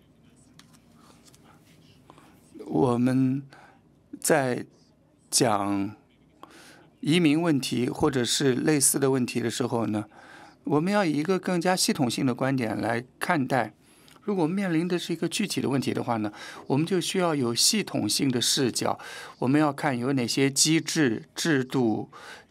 我们在讲移民问题或者是类似的问题的时候呢，我们要以一个更加系统性的观点来看待。如果面临的是一个具体的问题的话呢，我们就需要有系统性的视角。我们要看有哪些机制、制度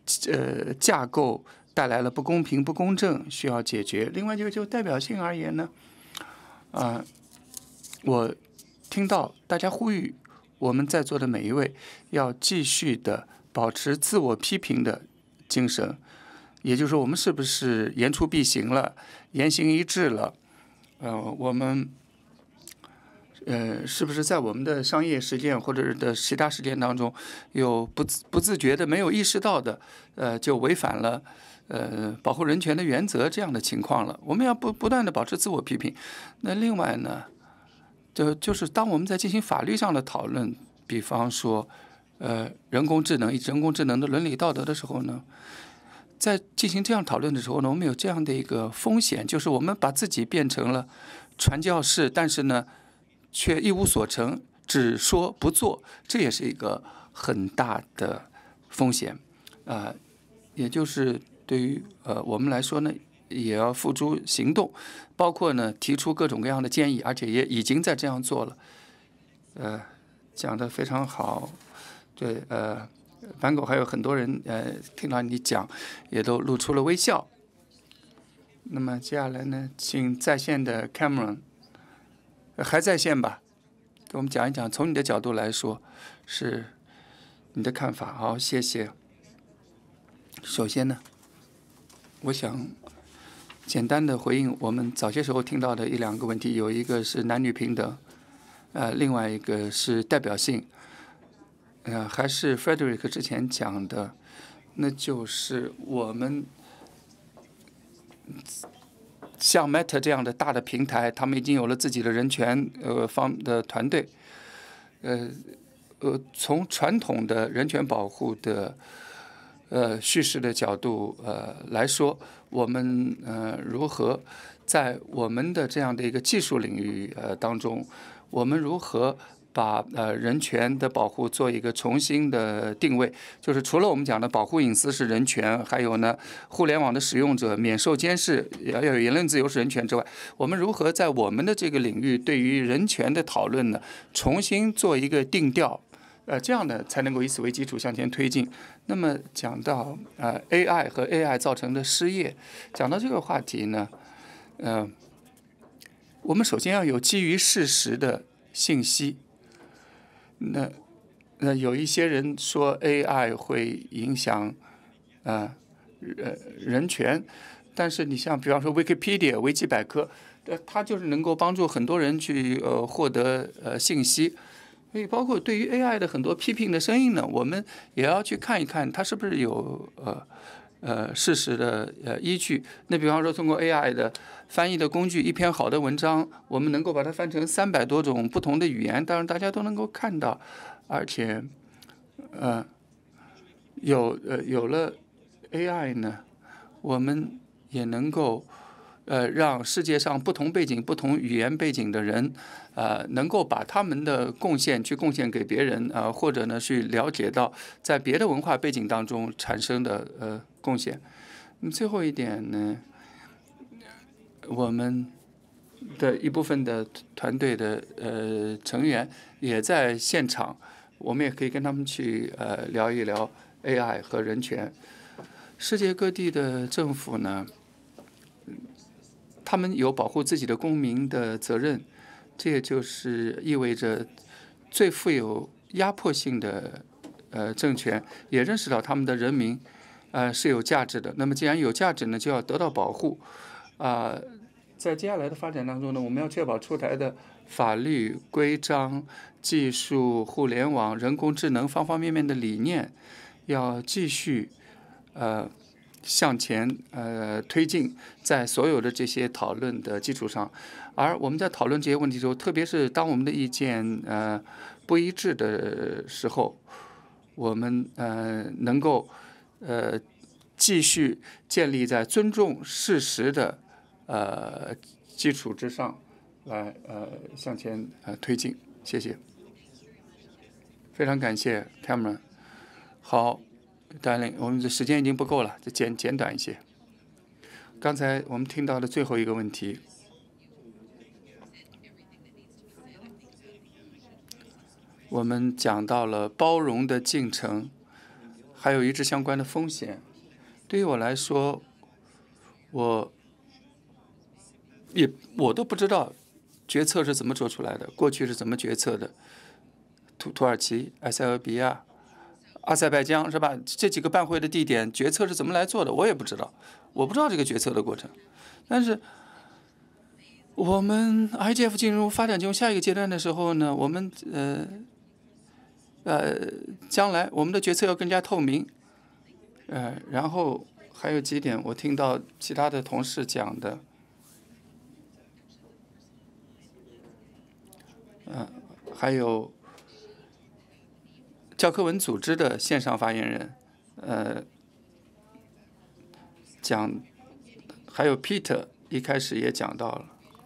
呃架构带来了不公平、不公正，需要解决。另外就就代表性而言呢，啊、呃，我听到大家呼吁我们在座的每一位要继续的保持自我批评的精神，也就是说，我们是不是言出必行了，言行一致了？呃，我们呃，是不是在我们的商业实践或者的其他实践当中，有不自不自觉的、没有意识到的，呃，就违反了呃保护人权的原则这样的情况了？我们要不不断的保持自我批评。那另外呢，就就是当我们在进行法律上的讨论，比方说，呃，人工智能以人工智能的伦理道德的时候呢，在进行这样讨论的时候呢，我们有这样的一个风险，就是我们把自己变成了传教士，但是呢，却一无所成，只说不做，这也是一个很大的风险。啊、呃，也就是对于呃我们来说呢，也要付诸行动，包括呢提出各种各样的建议，而且也已经在这样做了。呃，讲得非常好，对，呃。坂口还有很多人，呃，听到你讲，也都露出了微笑。那么接下来呢，请在线的 Cameron， 还在线吧？给我们讲一讲，从你的角度来说，是你的看法。好，谢谢。首先呢，我想简单的回应我们早些时候听到的一两个问题，有一个是男女平等，呃，另外一个是代表性。呃，还是 Frederick 之前讲的，那就是我们像 Meta 这样的大的平台，他们已经有了自己的人权呃方的团队，呃呃，从传统的人权保护的呃叙事的角度呃来说，我们呃如何在我们的这样的一个技术领域呃当中，我们如何把呃人权的保护做一个重新的定位，就是除了我们讲的保护隐私是人权，还有呢互联网的使用者免受监视，要有言论自由是人权之外，我们如何在我们的这个领域对于人权的讨论呢，重新做一个定调，呃，这样呢才能够以此为基础向前推进。那么讲到呃 A I 和 A I 造成的失业，讲到这个话题呢，呃，我们首先要有基于事实的信息。那那有一些人说 A I 会影响呃呃人权，但是你像比方说 Wikipedia 维基百科，呃，它就是能够帮助很多人去呃获得呃信息。所以包括对于 A I 的很多批评的声音呢，我们也要去看一看它是不是有呃呃事实的呃依据。那比方说通过 A I 的翻译的工具，一篇好的文章，我们能够把它翻成三百多种不同的语言，当然大家都能够看到，而且呃有呃有了 A I 呢，我们也能够呃让世界上不同背景、不同语言背景的人，呃能够把他们的贡献去贡献给别人，呃或者呢去了解到在别的文化背景当中产生的呃贡献。那么最后一点呢，我们的一部分的团队的呃成员也在现场，我们也可以跟他们去呃聊一聊 A I 和人权。世界各地的政府呢，他们有保护自己的公民的责任，这也就是意味着最富有压迫性的呃政权也认识到他们的人民呃是有价值的。那么既然有价值呢，就要得到保护啊。呃在接下来的发展当中呢，我们要确保出台的法律、规章、技术、互联网、人工智能方方面面的理念，要继续呃向前呃推进，在所有的这些讨论的基础上。而我们在讨论这些问题的时候，特别是当我们的意见呃不一致的时候，我们呃能够呃继续建立在尊重事实的呃，基础之上来呃向前呃推进，谢谢，非常感谢 Cameron。好 ，Darling， 我们的时间已经不够了，就简简短一些。刚才我们听到的最后一个问题，我们讲到了包容的进程， 还有与之相关的风险。对于我来说，我也我都不知道决策是怎么做出来的，过去是怎么决策的。土土耳其、埃塞俄比亚、阿塞拜疆是吧？这几个办会的地点决策是怎么来做的，我也不知道，我不知道这个决策的过程。但是我们 I G F 进入发展进入下一个阶段的时候呢，我们呃呃将来我们的决策要更加透明。呃，然后还有几点，我听到其他的同事讲的，呃，还有教科文组织的线上发言人，呃，讲，还有 Peter 一开始也讲到了，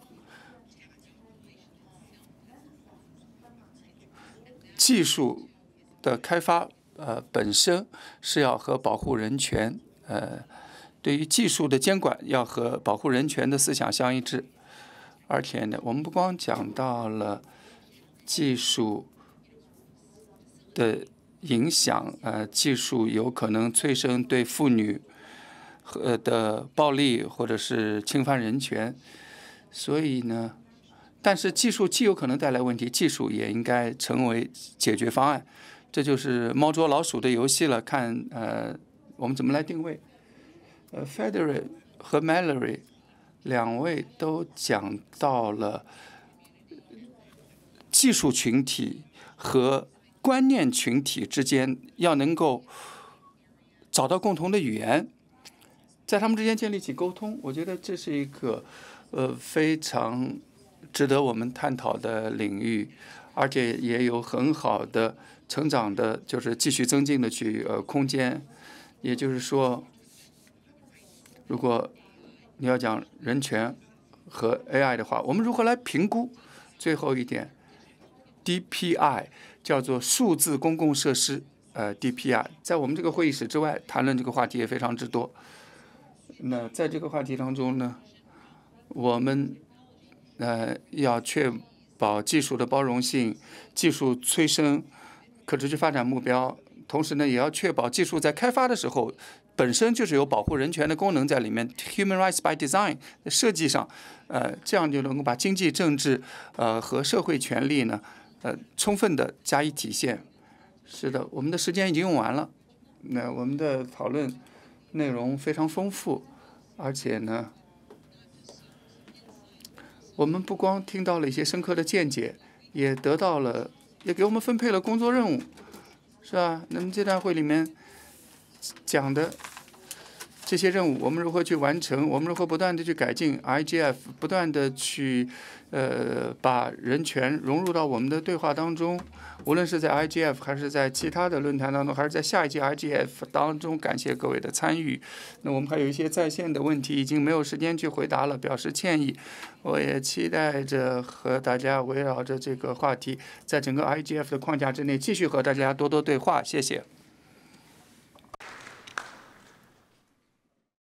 技术的开发。呃，本身是要和保护人权，呃，对于技术的监管要和保护人权的思想相一致。而且呢，我们不光讲到了技术的影响，呃，技术有可能催生对妇女和的暴力或者是侵犯人权，所以呢，但是技术既有可能带来问题，技术也应该成为解决方案。这就是猫捉老鼠的游戏了，看呃我们怎么来定位。呃 ，Federer 和 Mallory 两位都讲到了技术群体和观念群体之间要能够找到共同的语言，在他们之间建立起沟通。我觉得这是一个呃非常值得我们探讨的领域，而且也有很好的成长的，就是继续增进的去呃空间。也就是说，如果你要讲人权和 A I 的话，我们如何来评估？最后一点 ，D P I 叫做数字公共设施，呃 D P I 在我们这个会议室之外谈论这个话题也非常之多。那在这个话题当中呢，我们呃要确保技术的包容性，技术催生可持续发展目标，同时呢，也要确保技术在开发的时候本身就是有保护人权的功能在里面 ，human rights by design 设计上，呃，这样就能够把经济、政治呃和社会权利呢，呃，充分的加以体现。是的，我们的时间已经用完了，那我们的讨论内容非常丰富，而且呢，我们不光听到了一些深刻的见解，也得到了。也给我们分配了工作任务，是吧？那么这段会里面讲的这些任务，我们如何去完成？我们如何不断的去改进 I G F， 不断的去呃把人权融入到我们的对话当中，无论是在 I G F 还是在其他的论坛当中，还是在下一届 I G F 当中，感谢各位的参与。那我们还有一些在线的问题，已经没有时间去回答了，表示歉意。我也期待着和大家围绕着这个话题，在整个 I G F 的框架之内，继续和大家多多对话。谢谢。